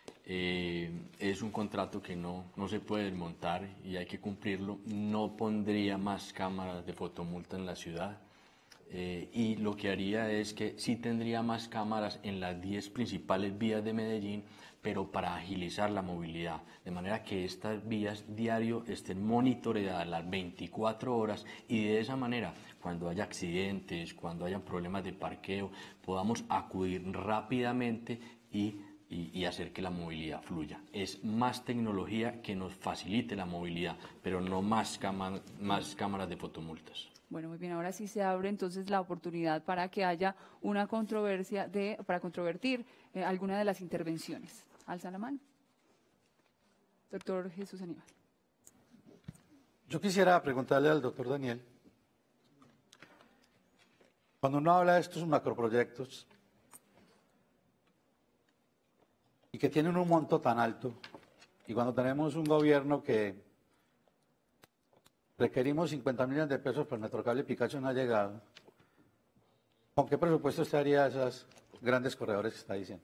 Eh, es un contrato que no, no se puede desmontar y hay que cumplirlo. No pondría más cámaras de fotomulta en la ciudad. Eh, y lo que haría es que sí tendría más cámaras en las diez principales vías de Medellín, pero para agilizar la movilidad, de manera que estas vías diario estén monitoreadas las veinticuatro horas y de esa manera, cuando haya accidentes, cuando haya problemas de parqueo, podamos acudir rápidamente y, y, y hacer que la movilidad fluya. Es más tecnología que nos facilite la movilidad, pero no más, cama, más cámaras de fotomultas. Bueno, muy bien, ahora sí se abre entonces la oportunidad para que haya una controversia, de, para controvertir eh, alguna de las intervenciones. Alza la mano. Doctor Jesús Aníbal. Yo quisiera preguntarle al doctor Daniel, cuando uno habla de estos macroproyectos y que tienen un monto tan alto, y cuando tenemos un gobierno que requerimos cincuenta millones de pesos, pero el Metrocable Picacho no ha llegado, ¿con qué presupuesto usted haría esos grandes corredores que está diciendo?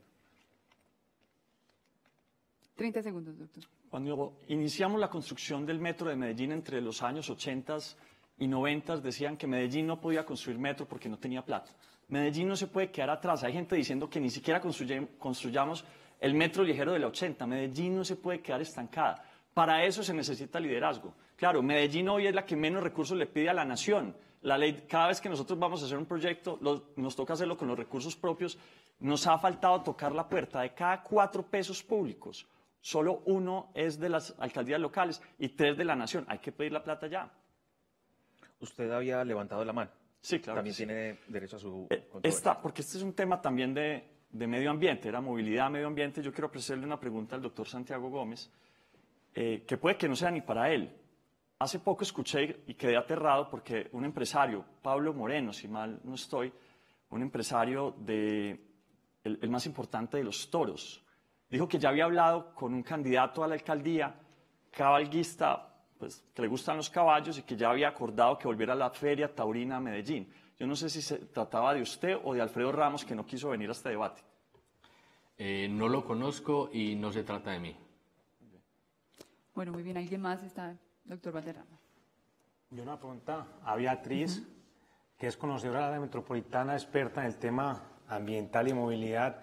treinta segundos, doctor. Cuando iniciamos la construcción del metro de Medellín entre los años ochenta y noventa, decían que Medellín no podía construir metro porque no tenía plata. Medellín no se puede quedar atrás. Hay gente diciendo que ni siquiera construyamos el metro ligero de la ochenta. Medellín no se puede quedar estancada. Para eso se necesita liderazgo. Claro, Medellín hoy es la que menos recursos le pide a la nación. La ley, cada vez que nosotros vamos a hacer un proyecto, lo, nos toca hacerlo con los recursos propios. Nos ha faltado tocar la puerta. De cada cuatro pesos públicos, solo uno es de las alcaldías locales y tres de la nación. Hay que pedir la plata ya. Usted había levantado la mano. Sí, claro. También sí. tiene derecho a su eh, esta, porque este es un tema también de, de medio ambiente, era movilidad, medio ambiente. Yo quiero hacerle una pregunta al doctor Santiago Gómez, eh, que puede que no sea ni para él. Hace poco escuché y quedé aterrado porque un empresario, Pablo Moreno, si mal no estoy, un empresario de, el, el más importante de los toros, dijo que ya había hablado con un candidato a la alcaldía, cabalguista, pues, que le gustan los caballos y que ya había acordado que volviera a la feria taurina a Medellín. Yo no sé si se trataba de usted o de Alfredo Ramos, que no quiso venir a este debate. Eh, no lo conozco y no se trata de mí. Bueno, muy bien. ¿Alguien más está? Doctor Valderrama. Yo una pregunta a Beatriz, uh-huh. que es conocedora de la metropolitana, experta en el tema ambiental y movilidad.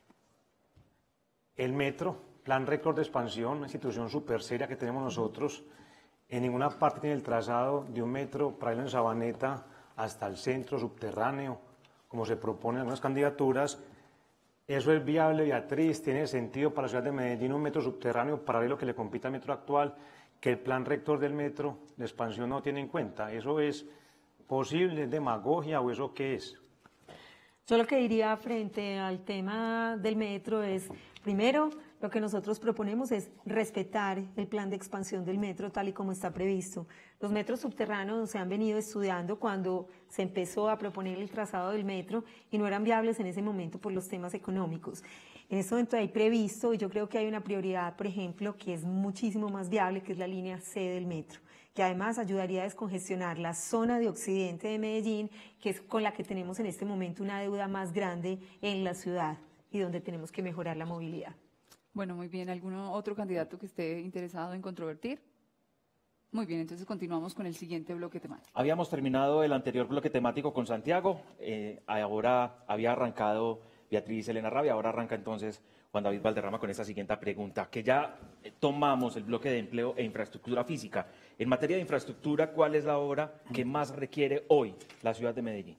El metro, plan récord de expansión, una institución súper seria que tenemos nosotros, en ninguna parte tiene el trazado de un metro para ir en Sabaneta hasta el centro subterráneo, como se propone en algunas candidaturas. ¿Eso es viable, Beatriz? ¿Tiene sentido para la ciudad de Medellín un metro subterráneo paralelo que le compita al metro actual, que el plan rector del metro de expansión no tiene en cuenta? ¿Eso es posible, demagogia o eso qué es? Yo lo que diría frente al tema del metro es, primero, lo que nosotros proponemos es respetar el plan de expansión del metro tal y como está previsto. Los metros subterráneos se han venido estudiando cuando se empezó a proponer el trazado del metro y no eran viables en ese momento por los temas económicos. En este momento hay previsto, y yo creo que hay una prioridad, por ejemplo, que es muchísimo más viable, que es la línea C del metro, que además ayudaría a descongestionar la zona de occidente de Medellín, que es con la que tenemos en este momento una deuda más grande en la ciudad y donde tenemos que mejorar la movilidad. Bueno, muy bien. ¿Alguno otro candidato que esté interesado en controvertir? Muy bien, entonces continuamos con el siguiente bloque temático. Habíamos terminado el anterior bloque temático con Santiago, eh, ahora había arrancado Beatriz Elena Rabia, ahora arranca entonces Juan David Valderrama con esta siguiente pregunta, que ya tomamos el bloque de empleo e infraestructura física. En materia de infraestructura, ¿cuál es la obra que más requiere hoy la ciudad de Medellín?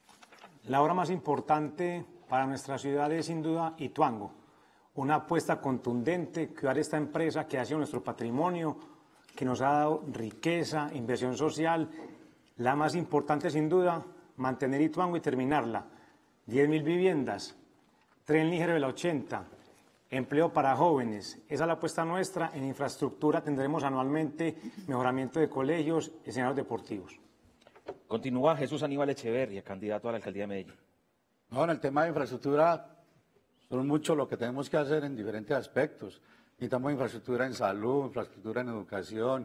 La obra más importante para nuestra ciudad es sin duda Ituango, una apuesta contundente, cuidar esta empresa que ha sido nuestro patrimonio, que nos ha dado riqueza, inversión social. La más importante sin duda, mantener Ituango y terminarla. diez mil viviendas, tren ligero de la ochenta, empleo para jóvenes. Esa es la apuesta nuestra. En infraestructura tendremos anualmente mejoramiento de colegios y escenarios deportivos. Continúa Jesús Aníbal Echeverria, candidato a la alcaldía de Medellín. No, en el tema de infraestructura son mucho lo que tenemos que hacer en diferentes aspectos. Necesitamos infraestructura en salud, infraestructura en educación,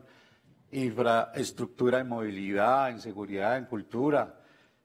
infraestructura en movilidad, en seguridad, en cultura.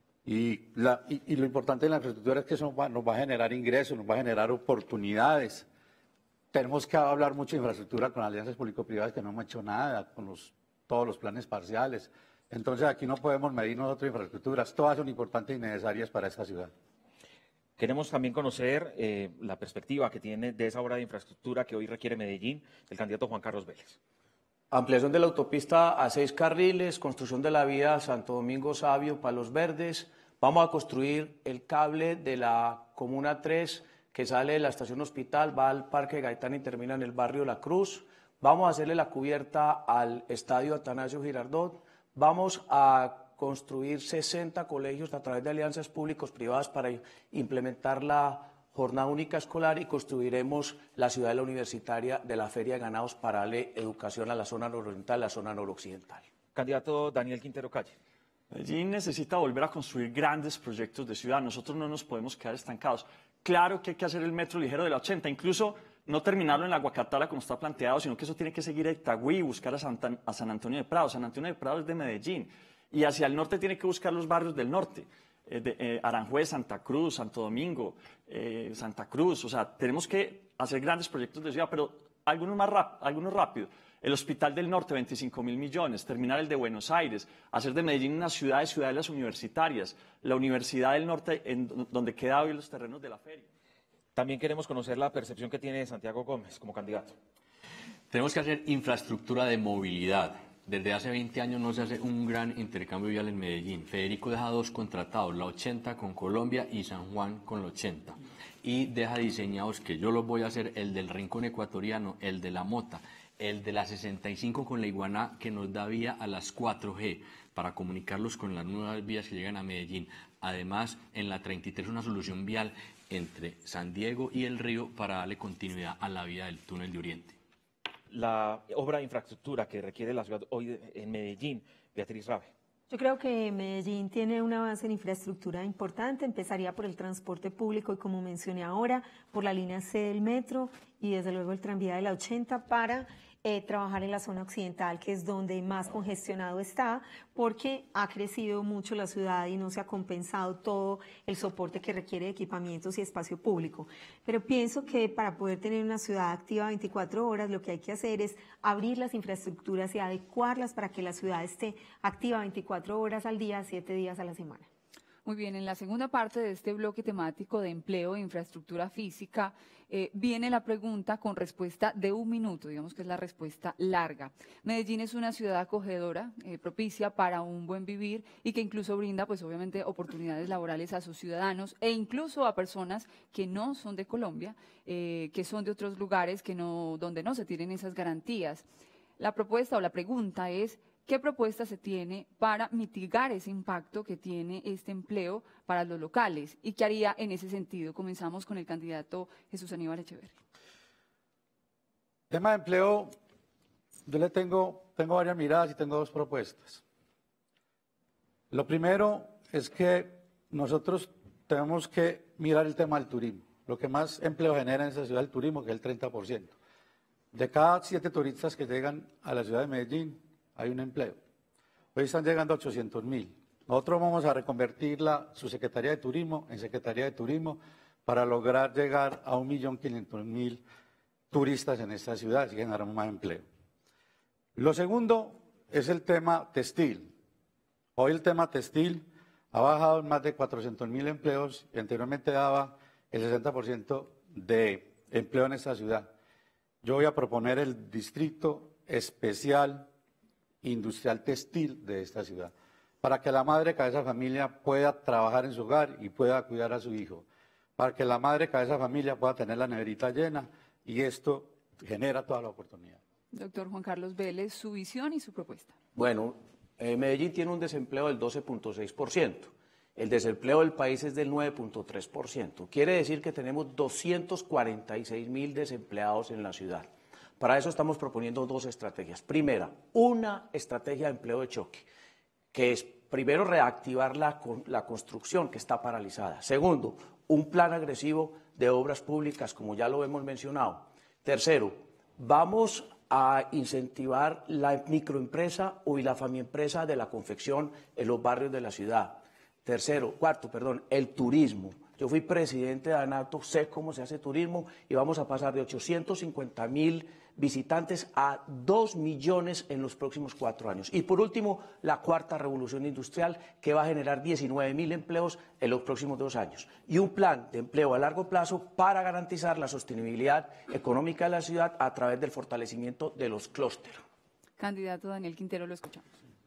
Y, la, y, y lo importante de la infraestructura es que eso nos va, nos va a generar ingresos, nos va a generar oportunidades. Tenemos que hablar mucho de infraestructura con alianzas público-privadas que no hemos hecho nada, con los, todos los planes parciales. Entonces aquí no podemos medir nosotros infraestructuras, todas son importantes y necesarias para esta ciudad. Queremos también conocer eh, la perspectiva que tiene de esa obra de infraestructura que hoy requiere Medellín, el candidato Juan Carlos Vélez. Ampliación de la autopista a seis carriles, construcción de la vía Santo Domingo Sabio, Palos Verdes. Vamos a construir el cable de la Comuna tres que sale de la estación Hospital, va al Parque Gaitán y termina en el barrio La Cruz. Vamos a hacerle la cubierta al Estadio Atanasio Girardot. Vamos a construir sesenta colegios a través de alianzas públicos-privadas para implementar la jornada única escolar y construiremos la ciudadela universitaria de la Feria de Ganados para darle educación a la zona nororiental y la zona noroccidental. Candidato Daniel Quintero Calle. Medellín necesita volver a construir grandes proyectos de ciudad. Nosotros no nos podemos quedar estancados. Claro que hay que hacer el metro ligero de la ochenta, incluso no terminarlo en la Guacatala como está planteado, sino que eso tiene que seguir a Itagüí y buscar a, Santa, a San Antonio de Prado. San Antonio de Prado es de Medellín. Y hacia el norte tiene que buscar los barrios del norte, eh, de, eh, Aranjuez, Santa Cruz, Santo Domingo, eh, Santa Cruz. O sea, tenemos que hacer grandes proyectos de ciudad, pero algunos más rap algunos rápidos. El Hospital del Norte, veinticinco mil millones, terminar el de Buenos Aires, hacer de Medellín una ciudad de ciudades universitarias, la Universidad del Norte, en donde quedan hoy los terrenos de la feria. También queremos conocer la percepción que tiene Santiago Gómez como candidato. Tenemos que hacer infraestructura de movilidad. Desde hace veinte años no se hace un gran intercambio vial en Medellín. Federico deja dos contratados, la ochenta con Colombia y San Juan con la ochenta. Y deja diseñados, que yo los voy a hacer, el del Rincón Ecuatoriano, el de la Mota, el de la sesenta y cinco con la Iguaná, que nos da vía a las cuatro G para comunicarlos con las nuevas vías que llegan a Medellín. Además, en la treinta y tres una solución vial entre San Diego y El Río para darle continuidad a la vía del túnel de Oriente. La obra de infraestructura que requiere la ciudad hoy en Medellín, Beatriz Rabe. Yo creo que Medellín tiene una base en infraestructura importante, empezaría por el transporte público y, como mencioné ahora, por la línea C del metro y desde luego el tranvía de la ochenta para eh, trabajar en la zona occidental, que es donde más congestionado está, porque ha crecido mucho la ciudad y no se ha compensado todo el soporte que requiere de equipamientos y espacio público. Pero pienso que para poder tener una ciudad activa veinticuatro horas, lo que hay que hacer es abrir las infraestructuras y adecuarlas para que la ciudad esté activa veinticuatro horas al día, siete días a la semana. Muy bien, en la segunda parte de este bloque temático de empleo e infraestructura física eh, viene la pregunta con respuesta de un minuto, digamos que es la respuesta larga. Medellín es una ciudad acogedora, eh, propicia para un buen vivir y que incluso brinda, pues obviamente, oportunidades laborales a sus ciudadanos e incluso a personas que no son de Colombia, eh, que son de otros lugares que no, donde no se tienen esas garantías. La propuesta o la pregunta es: ¿qué propuesta se tiene para mitigar ese impacto que tiene este empleo para los locales? ¿Y qué haría en ese sentido? Comenzamos con el candidato Jesús Aníbal Echeverria. Tema de empleo, yo le tengo, tengo varias miradas y tengo dos propuestas. Lo primero es que nosotros tenemos que mirar el tema del turismo. Lo que más empleo genera en esa ciudad es el turismo, que es el treinta por ciento. De cada siete turistas que llegan a la ciudad de Medellín, hay un empleo. Hoy están llegando a ochocientos mil. Nosotros vamos a reconvertir la subsecretaría de Turismo en Secretaría de Turismo para lograr llegar a un millón quinientos mil turistas en esta ciudad y generar más empleo. Lo segundo es el tema textil. Hoy el tema textil ha bajado en más de cuatrocientos mil empleos y anteriormente daba el sesenta por ciento de empleo en esta ciudad. Yo voy a proponer el distrito especial industrial textil de esta ciudad, para que la madre cabeza de familia pueda trabajar en su hogar y pueda cuidar a su hijo, para que la madre cabeza de familia pueda tener la neverita llena y esto genera toda la oportunidad. Doctor Juan Carlos Vélez, su visión y su propuesta. Bueno, eh, Medellín tiene un desempleo del doce punto seis por ciento. El desempleo del país es del nueve punto tres por ciento. Quiere decir que tenemos doscientos cuarenta y seis mil desempleados en la ciudad. Para eso estamos proponiendo dos estrategias. Primera, una estrategia de empleo de choque, que es primero reactivar la, la construcción que está paralizada. Segundo, un plan agresivo de obras públicas, como ya lo hemos mencionado. Tercero, vamos a incentivar la microempresa o la familiempresa de la confección en los barrios de la ciudad. Tercero, cuarto, perdón, el turismo. Yo fui presidente de ANATO, sé cómo se hace turismo y vamos a pasar de ochocientos cincuenta mil visitantes a dos millones en los próximos cuatro años. Y por último, la cuarta revolución industrial que va a generar diecinueve mil empleos en los próximos dos años. Y un plan de empleo a largo plazo para garantizar la sostenibilidad económica de la ciudad a través del fortalecimiento de los clústeres. Candidato Daniel Quintero, lo escuchamos.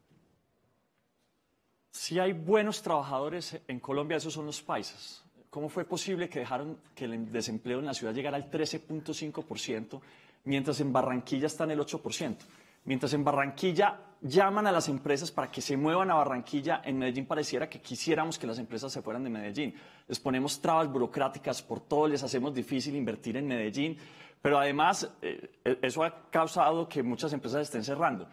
Si hay buenos trabajadores en Colombia, esos son los paisas. ¿Cómo fue posible que dejaron que el desempleo en la ciudad llegara al trece punto cinco por ciento, mientras en Barranquilla está en el ocho por ciento? Mientras en Barranquilla llaman a las empresas para que se muevan a Barranquilla, en Medellín pareciera que quisiéramos que las empresas se fueran de Medellín. Les ponemos trabas burocráticas por todo, les hacemos difícil invertir en Medellín, pero además eh, eso ha causado que muchas empresas estén cerrando.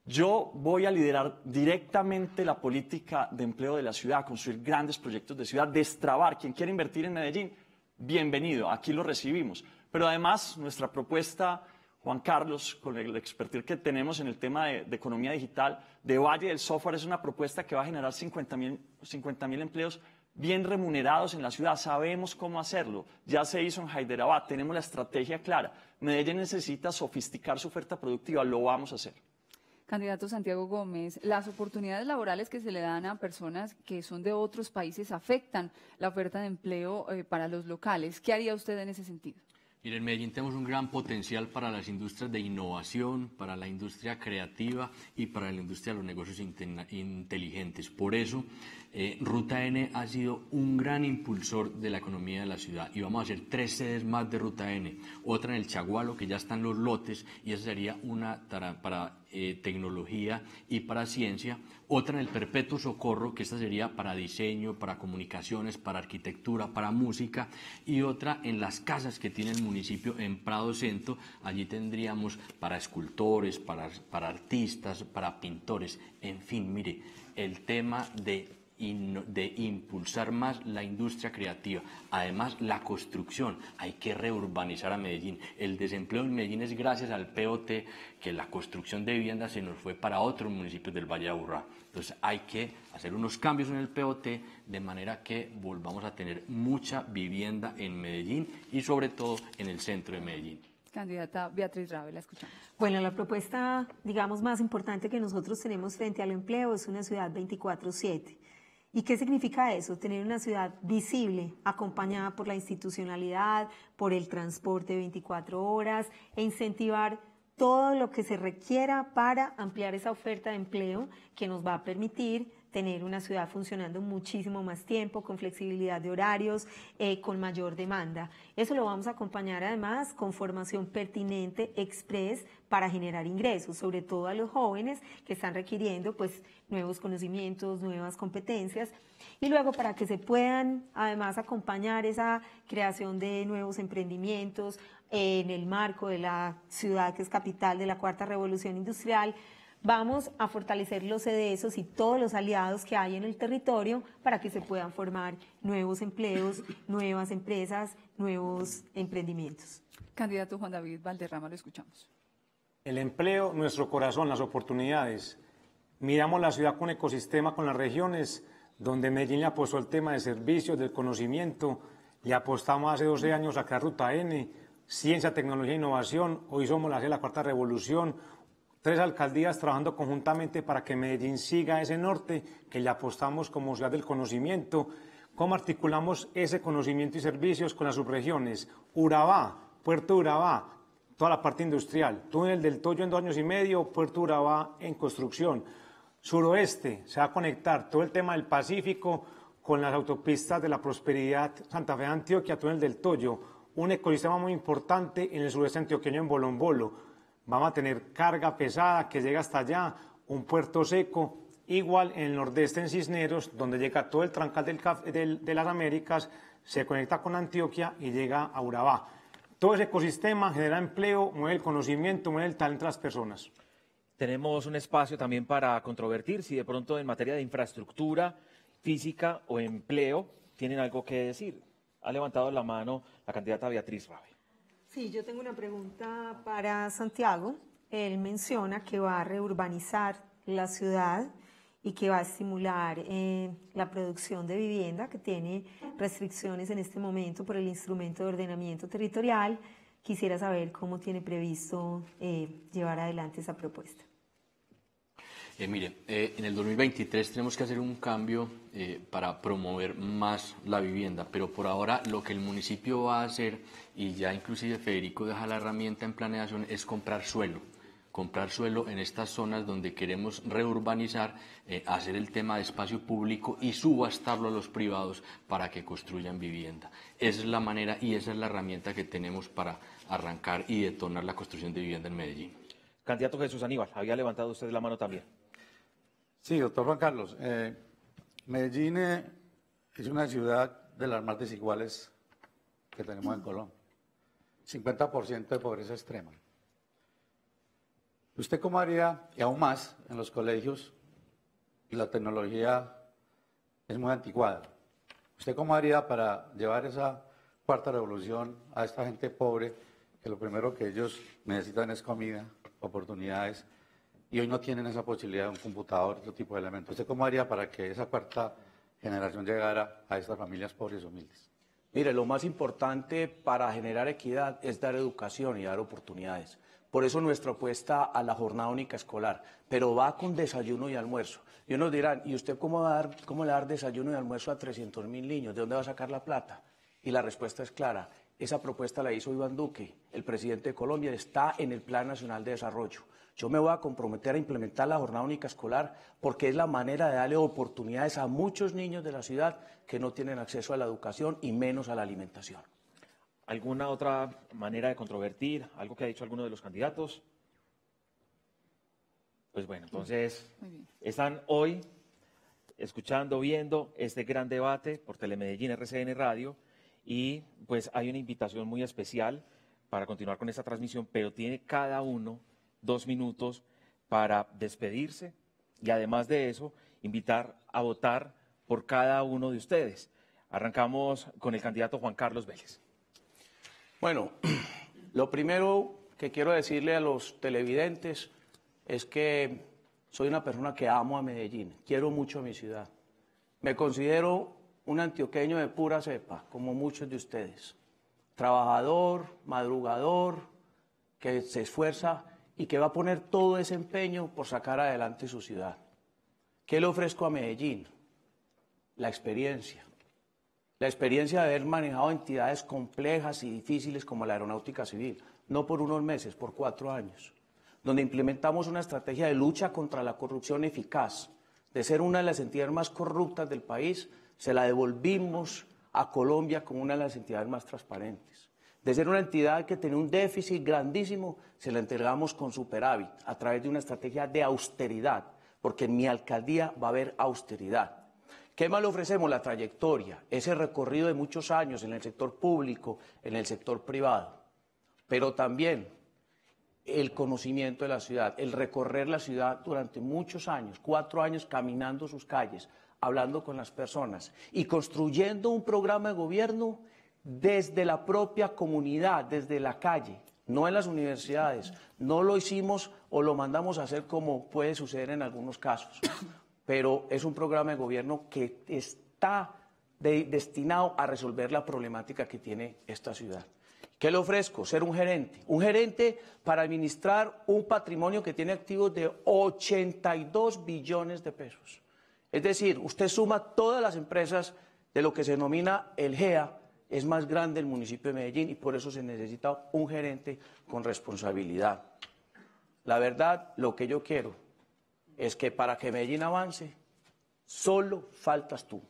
Yo voy a liderar directamente la política de empleo de la ciudad, construir grandes proyectos de ciudad, destrabar. Quien quiera invertir en Medellín, bienvenido, aquí lo recibimos. Pero además, nuestra propuesta, Juan Carlos, con el expertise que tenemos en el tema de, de economía digital, de Valle del Software, es una propuesta que va a generar cincuenta mil empleos bien remunerados en la ciudad. Sabemos cómo hacerlo. Ya se hizo en Hyderabad, tenemos la estrategia clara. Medellín necesita sofisticar su oferta productiva, lo vamos a hacer. Candidato Santiago Gómez, las oportunidades laborales que se le dan a personas que son de otros países afectan la oferta de empleo eh, para los locales. ¿Qué haría usted en ese sentido? Mire, en Medellín tenemos un gran potencial para las industrias de innovación, para la industria creativa y para la industria de los negocios inteligentes. Por eso, eh, Ruta N ha sido un gran impulsor de la economía de la ciudad y vamos a hacer tres sedes más de Ruta N, otra en el Chagualo, que ya están los lotes, y esa sería una para eh, tecnología y para ciencia, otra en el Perpetuo Socorro, que esta sería para diseño, para comunicaciones, para arquitectura, para música, y otra en las casas que tiene el municipio en Prado Centro. Allí tendríamos para escultores, para, para artistas, para pintores, en fin, mire, el tema de de impulsar más la industria creativa. Además, la construcción, hay que reurbanizar a Medellín. El desempleo en Medellín es gracias al P O T, que la construcción de viviendas se nos fue para otros municipios del Valle de Aburrá. Entonces hay que hacer unos cambios en el P O T de manera que volvamos a tener mucha vivienda en Medellín y sobre todo en el centro de Medellín. Candidata Beatriz Rabe, la escuchamos. Bueno, la propuesta, digamos, más importante que nosotros tenemos frente al empleo es una ciudad veinticuatro siete. ¿Y qué significa eso? Tener una ciudad visible, acompañada por la institucionalidad, por el transporte veinticuatro horas e incentivar todo lo que se requiera para ampliar esa oferta de empleo que nos va a permitir tener una ciudad funcionando muchísimo más tiempo, con flexibilidad de horarios, eh, con mayor demanda. Eso lo vamos a acompañar además con formación pertinente, express, para generar ingresos, sobre todo a los jóvenes que están requiriendo pues nuevos conocimientos, nuevas competencias, y luego para que se puedan además acompañar esa creación de nuevos emprendimientos eh, en el marco de la ciudad que es capital de la cuarta revolución industrial. Vamos a fortalecer los C D S y todos los aliados que hay en el territorio para que se puedan formar nuevos empleos, nuevas empresas, nuevos emprendimientos. Candidato Juan David Valderrama, lo escuchamos. El empleo, nuestro corazón, las oportunidades. Miramos la ciudad con ecosistema, con las regiones, donde Medellín le apostó el tema de servicios, del conocimiento, le apostamos hace doce años a crear Ruta N, ciencia, tecnología e innovación, hoy somos la, la cuarta revolución, tres alcaldías trabajando conjuntamente para que Medellín siga ese norte, que le apostamos como ciudad del conocimiento. ¿Cómo articulamos ese conocimiento y servicios con las subregiones? Urabá, Puerto Urabá, toda la parte industrial, túnel del Toyo en dos años y medio, Puerto Urabá en construcción. Suroeste, se va a conectar todo el tema del Pacífico con las autopistas de la prosperidad Santa Fe Antioquia, túnel del Toyo, un ecosistema muy importante en el sureste antioqueño en Bolombolo. Vamos a tener carga pesada que llega hasta allá, un puerto seco, igual en el nordeste en Cisneros, donde llega todo el trancal del, del, de las Américas, se conecta con Antioquia y llega a Urabá. Todo ese ecosistema genera empleo, mueve el conocimiento, mueve el talento de las personas. Tenemos un espacio también para controvertir si de pronto en materia de infraestructura física o empleo tienen algo que decir. Ha levantado la mano la candidata Beatriz Rabe. Sí, yo tengo una pregunta para Santiago. Él menciona que va a reurbanizar la ciudad y que va a estimular eh, la producción de vivienda, que tiene restricciones en este momento por el instrumento de ordenamiento territorial. Quisiera saber cómo tiene previsto eh, llevar adelante esa propuesta. Eh, mire, eh, en el dos mil veintitrés tenemos que hacer un cambio eh, para promover más la vivienda, pero por ahora lo que el municipio va a hacer, y ya inclusive Federico deja la herramienta en planeación, es comprar suelo. Comprar suelo en estas zonas donde queremos reurbanizar, eh, hacer el tema de espacio público y subastarlo a los privados para que construyan vivienda. Esa es la manera y esa es la herramienta que tenemos para arrancar y detonar la construcción de vivienda en Medellín. Candidato Jesús Aníbal, había levantado usted la mano también. Sí, doctor Juan Carlos. Eh, Medellín eh, es una ciudad de las más desiguales que tenemos en Colombia. cincuenta por ciento de pobreza extrema. ¿Usted cómo haría, y aún más, en los colegios, la tecnología es muy anticuada? ¿Usted cómo haría para llevar esa cuarta revolución a esta gente pobre, que lo primero que ellos necesitan es comida, oportunidades, y hoy no tienen esa posibilidad de un computador, otro tipo de elementos? ¿Usted cómo haría para que esa cuarta generación llegara a estas familias pobres y humildes? Mire, lo más importante para generar equidad es dar educación y dar oportunidades. Por eso nuestra apuesta a la jornada única escolar, pero va con desayuno y almuerzo. Y unos dirán, ¿y usted cómo, va a dar, cómo le va a dar desayuno y almuerzo a trescientos mil niños? ¿De dónde va a sacar la plata? Y la respuesta es clara. Esa propuesta la hizo Iván Duque, el presidente de Colombia, está en el Plan Nacional de Desarrollo. Yo me voy a comprometer a implementar la jornada única escolar porque es la manera de darle oportunidades a muchos niños de la ciudad que no tienen acceso a la educación y menos a la alimentación. ¿Alguna otra manera de controvertir? ¿Algo que ha dicho alguno de los candidatos? Pues bueno, entonces están hoy escuchando, viendo este gran debate por Telemedellín R C N Radio y pues hay una invitación muy especial para continuar con esta transmisión, pero tiene cada uno dos minutos para despedirse y además de eso invitar a votar por cada uno de ustedes. Arrancamos con el candidato Juan Carlos Vélez. Bueno, lo primero que quiero decirle a los televidentes es que soy una persona que amo a Medellín, quiero mucho a mi ciudad. Me considero un antioqueño de pura cepa, como muchos de ustedes. Trabajador, madrugador, que se esfuerza y que va a poner todo ese empeño por sacar adelante su ciudad. ¿Qué le ofrezco a Medellín? La experiencia. La experiencia de haber manejado entidades complejas y difíciles como la aeronáutica civil, no por unos meses, por cuatro años, donde implementamos una estrategia de lucha contra la corrupción eficaz. De ser una de las entidades más corruptas del país, se la devolvimos a Colombia como una de las entidades más transparentes. De ser una entidad que tenía un déficit grandísimo, se la entregamos con superávit a través de una estrategia de austeridad, porque en mi alcaldía va a haber austeridad. ¿Qué más le ofrecemos? La trayectoria, ese recorrido de muchos años en el sector público, en el sector privado, pero también el conocimiento de la ciudad, el recorrer la ciudad durante muchos años, cuatro años caminando sus calles, hablando con las personas y construyendo un programa de gobierno desde la propia comunidad, desde la calle, no en las universidades. No lo hicimos o lo mandamos a hacer como puede suceder en algunos casos, pero es un programa de gobierno que está de, destinado a resolver la problemática que tiene esta ciudad. ¿Qué le ofrezco? Ser un gerente. Un gerente para administrar un patrimonio que tiene activos de ochenta y dos billones de pesos. Es decir, usted suma todas las empresas de lo que se denomina el G E A, es más grande el municipio de Medellín y por eso se necesita un gerente con responsabilidad. La verdad, lo que yo quiero es que para que Medellín avance, solo faltas tú.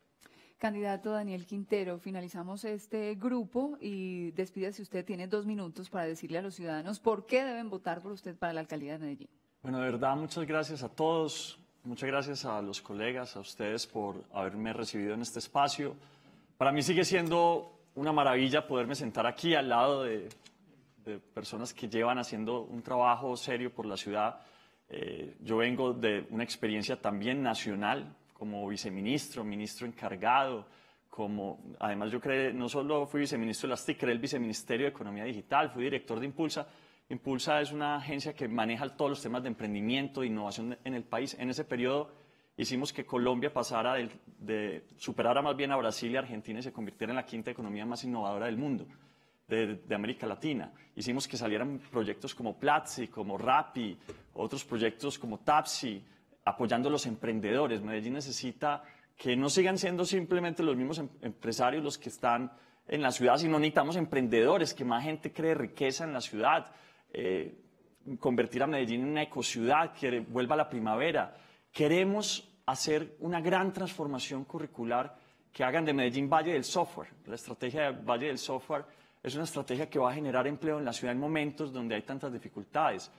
Candidato Daniel Quintero, finalizamos este grupo y despídase usted, tiene dos minutos para decirle a los ciudadanos por qué deben votar por usted para la alcaldía de Medellín. Bueno, de verdad, muchas gracias a todos, muchas gracias a los colegas, a ustedes por haberme recibido en este espacio. Para mí sigue siendo una maravilla poderme sentar aquí al lado de, de personas que llevan haciendo un trabajo serio por la ciudad. Eh, yo vengo de una experiencia también nacional como viceministro, ministro encargado, como además yo creé, no solo fui viceministro de las T I C, creé el viceministerio de Economía Digital, fui director de Impulsa. Impulsa es una agencia que maneja todos los temas de emprendimiento e innovación en el país. En ese periodo hicimos que Colombia pasara de, de superara más bien a Brasil y Argentina y se convirtiera en la quinta economía más innovadora del mundo, de, de América Latina. Hicimos que salieran proyectos como Platzi, como Rappi, otros proyectos como Tapsi, apoyando a los emprendedores. Medellín necesita que no sigan siendo simplemente los mismos em empresarios los que están en la ciudad, sino necesitamos emprendedores, que más gente cree riqueza en la ciudad, eh, convertir a Medellín en una ecociudad, que vuelva a la primavera. Queremos hacer una gran transformación curricular que hagan de Medellín Valle del Software. La estrategia de Valle del Software es una estrategia que va a generar empleo en la ciudad en momentos donde hay tantas dificultades.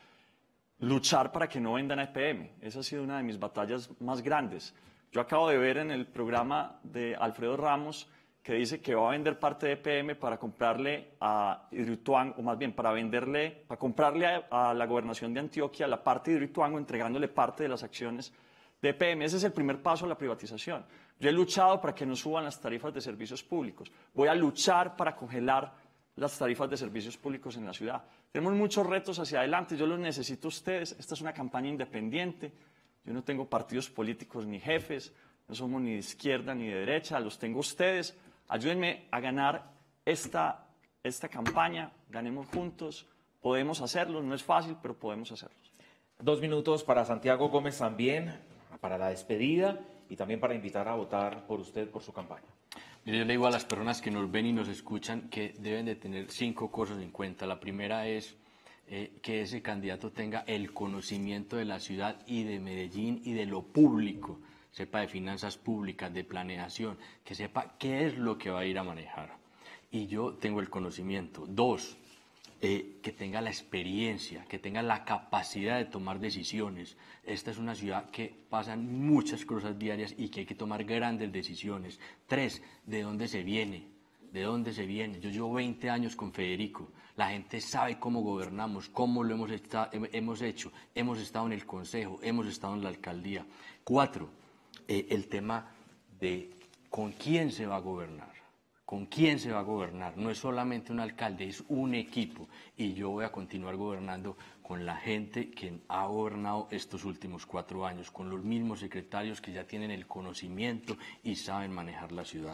Luchar para que no vendan a E P M, esa ha sido una de mis batallas más grandes. Yo acabo de ver en el programa de Alfredo Ramos que dice que va a vender parte de E P M para comprarle a Hidroituango, o más bien para venderle, para comprarle a, a la gobernación de Antioquia la parte de Hidroituango, entregándole parte de las acciones de E P M. Ese es el primer paso a la privatización. Yo he luchado para que no suban las tarifas de servicios públicos. Voy a luchar para congelar las tarifas de servicios públicos en la ciudad. Tenemos muchos retos hacia adelante, yo los necesito a ustedes. Esta es una campaña independiente, yo no tengo partidos políticos ni jefes, no somos ni de izquierda ni de derecha, los tengo ustedes. Ayúdenme a ganar esta, esta campaña, ganemos juntos, podemos hacerlo, no es fácil, pero podemos hacerlo. Dos minutos para Santiago Gómez también, para la despedida y también para invitar a votar por usted, por su campaña. Yo le digo a las personas que nos ven y nos escuchan que deben de tener cinco cosas en cuenta. La primera es eh, que ese candidato tenga el conocimiento de la ciudad y de Medellín y de lo público, sepa de finanzas públicas, de planeación, que sepa qué es lo que va a ir a manejar. Y yo tengo el conocimiento. Dos, eh, que tenga la experiencia, que tenga la capacidad de tomar decisiones. Esta es una ciudad que pasan muchas cosas diarias y que hay que tomar grandes decisiones. Tres, ¿de dónde se viene? ¿De dónde se viene? Yo llevo veinte años con Federico. La gente sabe cómo gobernamos, cómo lo hemos, esta, hemos hecho. Hemos estado en el consejo, hemos estado en la alcaldía. Cuatro, eh, el tema de con quién se va a gobernar. ¿Con quién se va a gobernar? No es solamente un alcalde, es un equipo. Y yo voy a continuar gobernando con la gente que ha gobernado estos últimos cuatro años, con los mismos secretarios que ya tienen el conocimiento y saben manejar la ciudad.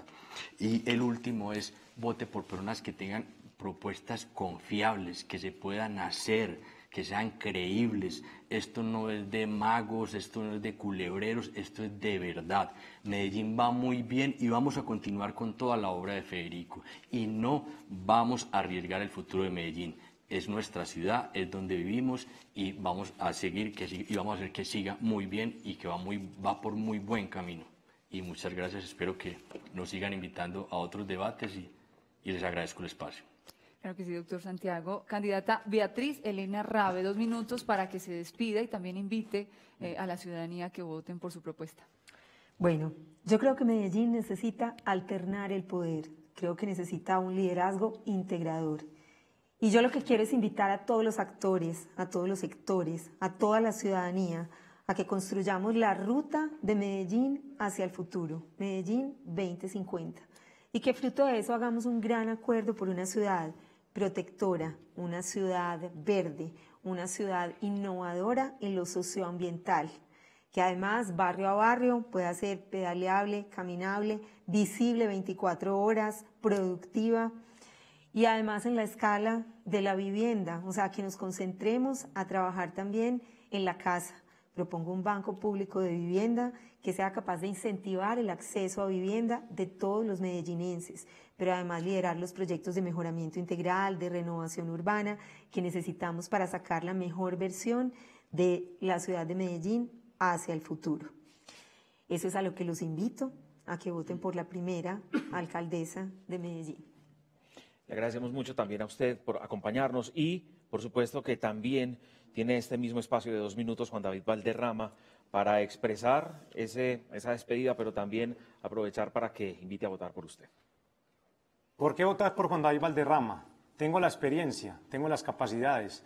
Y el último es, vote por personas que tengan propuestas confiables, que se puedan hacer, que sean creíbles. Esto no es de magos, esto no es de culebreros, esto es de verdad. Medellín va muy bien y vamos a continuar con toda la obra de Federico. Y no vamos a arriesgar el futuro de Medellín. Es nuestra ciudad, es donde vivimos y vamos a seguir que, y vamos a hacer que siga muy bien y que va, muy, va por muy buen camino. Y muchas gracias, espero que nos sigan invitando a otros debates y, y les agradezco el espacio. Claro que sí, doctor Santiago. Candidata Beatriz Elena Rabe, dos minutos para que se despida y también invite eh, a la ciudadanía que voten por su propuesta. Bueno, yo creo que Medellín necesita alternar el poder, creo que necesita un liderazgo integrador. Y yo lo que quiero es invitar a todos los actores, a todos los sectores, a toda la ciudadanía, a que construyamos la ruta de Medellín hacia el futuro, Medellín veinte cincuenta. Y que fruto de eso hagamos un gran acuerdo por una ciudad protectora, una ciudad verde, una ciudad innovadora en lo socioambiental, que además barrio a barrio pueda ser pedaleable, caminable, visible veinticuatro horas, productiva, y además en la escala de la vivienda, o sea, que nos concentremos a trabajar también en la casa. Propongo un banco público de vivienda que sea capaz de incentivar el acceso a vivienda de todos los medellinenses, pero además liderar los proyectos de mejoramiento integral, de renovación urbana que necesitamos para sacar la mejor versión de la ciudad de Medellín hacia el futuro. Eso es a lo que los invito, a que voten por la primera alcaldesa de Medellín. Le agradecemos mucho también a usted por acompañarnos y, por supuesto, que también tiene este mismo espacio de dos minutos Juan David Valderrama para expresar ese, esa despedida, pero también aprovechar para que invite a votar por usted. ¿Por qué votar por Juan David Valderrama? Tengo la experiencia, tengo las capacidades,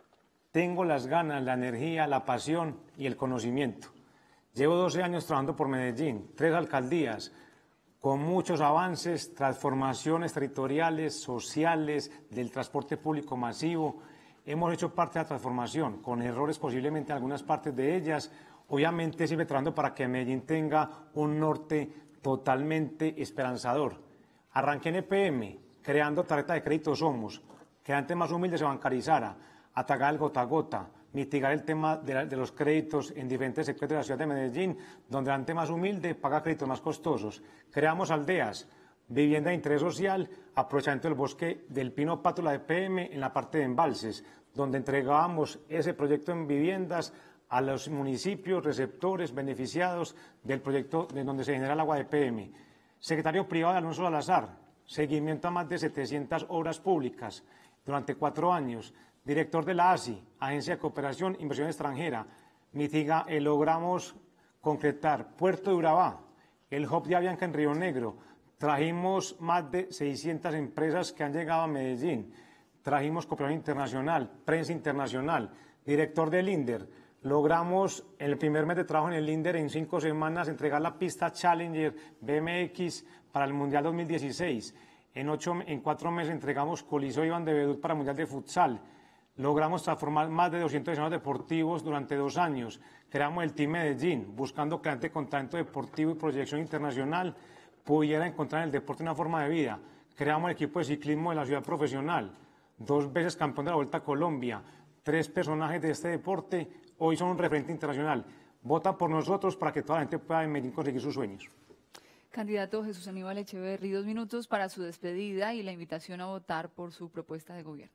tengo las ganas, la energía, la pasión y el conocimiento. Llevo doce años trabajando por Medellín, tres alcaldías, con muchos avances, transformaciones territoriales, sociales, del transporte público masivo. Hemos hecho parte de la transformación, con errores posiblemente en algunas partes de ellas. Obviamente siempre trabajando para que Medellín tenga un norte totalmente esperanzador. Arranqué en E P M, creando tarjeta de crédito Somos, que antes más humilde se bancarizara, atacar el gota a gota, mitigar el tema de, la, de los créditos en diferentes sectores de la ciudad de Medellín, donde antes más humilde paga créditos más costosos. Creamos aldeas, vivienda de interés social, aprovechamiento del bosque del Pino Pátula de E P M en la parte de embalses, donde entregábamos ese proyecto en viviendas a los municipios receptores, beneficiados del proyecto de donde se genera el agua de E P M. Secretario privado de Alonso Salazar, seguimiento a más de setecientas obras públicas durante cuatro años. Director de la A S I, Agencia de Cooperación e Inversión Extranjera, mitiga, eh, logramos concretar Puerto de Urabá, el hub de Avianca en Río Negro, trajimos más de seiscientas empresas que han llegado a Medellín, trajimos cooperación internacional, prensa internacional, director del INDER, logramos en el primer mes de trabajo en el INDER en cinco semanas entregar la pista Challenger B M X para el Mundial dos mil dieciséis, en, ocho, en cuatro meses entregamos Coliseo Iván de Bedut para el Mundial de Futsal. Logramos transformar más de doscientos escenarios deportivos durante dos años. Creamos el Team Medellín, buscando que la gente con talento deportivo y proyección internacional pudiera encontrar en el deporte una forma de vida. Creamos el equipo de ciclismo de la ciudad profesional, dos veces campeón de la Vuelta a Colombia, tres personajes de este deporte, hoy son un referente internacional. Votan por nosotros para que toda la gente pueda en Medellín conseguir sus sueños. Candidato Jesús Aníbal Echeverry, dos minutos para su despedida y la invitación a votar por su propuesta de gobierno.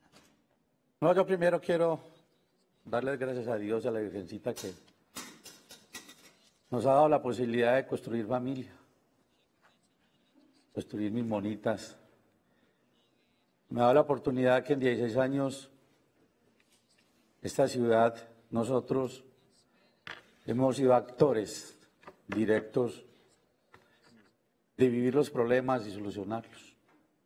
No, yo primero quiero darles gracias a Dios y a la Virgencita que nos ha dado la posibilidad de construir familia, construir mis monitas. Me ha dado la oportunidad que en dieciséis años esta ciudad, nosotros hemos sido actores directos de vivir los problemas y solucionarlos.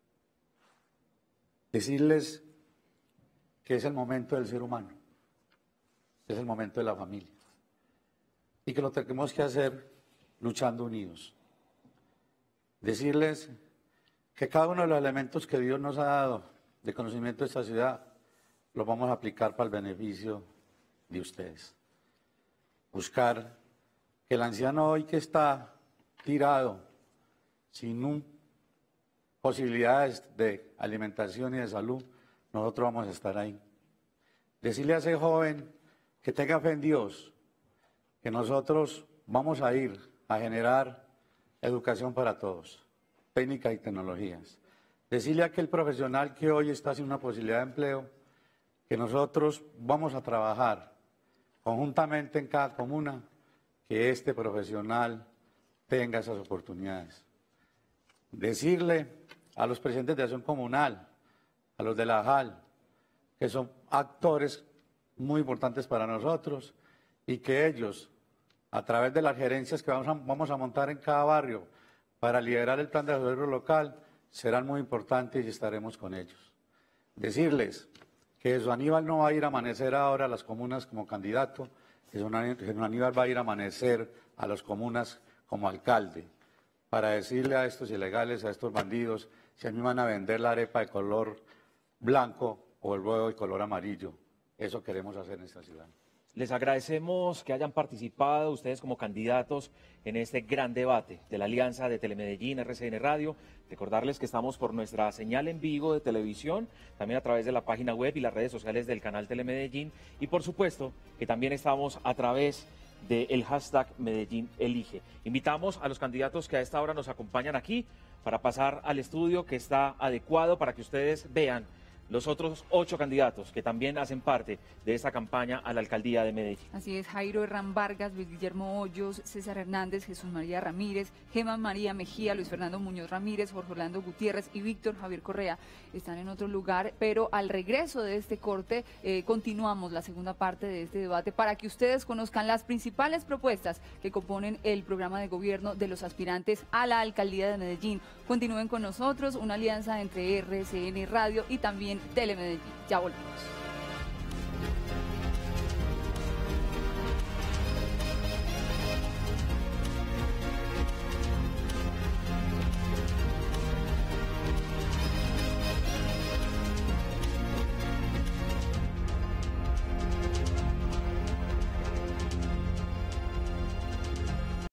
Decirles que es el momento del ser humano, es el momento de la familia, y que lo tenemos que hacer luchando unidos. Decirles que cada uno de los elementos que Dios nos ha dado de conocimiento de esta ciudad, los vamos a aplicar para el beneficio de ustedes. Buscar que el anciano hoy que está tirado, sin un, posibilidades de alimentación y de salud, nosotros vamos a estar ahí. Decirle a ese joven que tenga fe en Dios, que nosotros vamos a ir a generar educación para todos, técnicas y tecnologías. Decirle a aquel profesional que hoy está sin una posibilidad de empleo, que nosotros vamos a trabajar conjuntamente en cada comuna, que este profesional tenga esas oportunidades. Decirle a los presidentes de acción comunal, a los de la J A L, que son actores muy importantes para nosotros y que ellos, a través de las gerencias que vamos a, vamos a montar en cada barrio para liderar el plan de desarrollo local, serán muy importantes y estaremos con ellos. Decirles que Jesús Aníbal no va a ir a amanecer ahora a las comunas como candidato, que Jesús Aníbal va a ir a amanecer a las comunas como alcalde, para decirle a estos ilegales, a estos bandidos, si a mí van a vender la arepa de color blanco o el ruedo de color amarillo. Eso queremos hacer en esta ciudad. Les agradecemos que hayan participado ustedes como candidatos en este gran debate de la Alianza de Telemedellín, R C N Radio. Recordarles que estamos por nuestra señal en vivo de televisión, también a través de la página web y las redes sociales del canal Telemedellín. Y por supuesto que también estamos a través del hashtag Medellín Elige. Invitamos a los candidatos que a esta hora nos acompañan aquí para pasar al estudio que está adecuado para que ustedes vean los otros ocho candidatos que también hacen parte de esta campaña a la alcaldía de Medellín. Así es, Jairo Herrán Vargas, Luis Guillermo Hoyos, César Hernández, Jesús María Ramírez, Gemma María Mejía, Luis Fernando Muñoz Ramírez, Jorge Orlando Gutiérrez y Víctor Javier Correa están en otro lugar, pero al regreso de este corte eh, continuamos la segunda parte de este debate para que ustedes conozcan las principales propuestas que componen el programa de gobierno de los aspirantes a la alcaldía de Medellín. Continúen con nosotros, una alianza entre R C N Radio y también Telemedellín. Ya volvemos.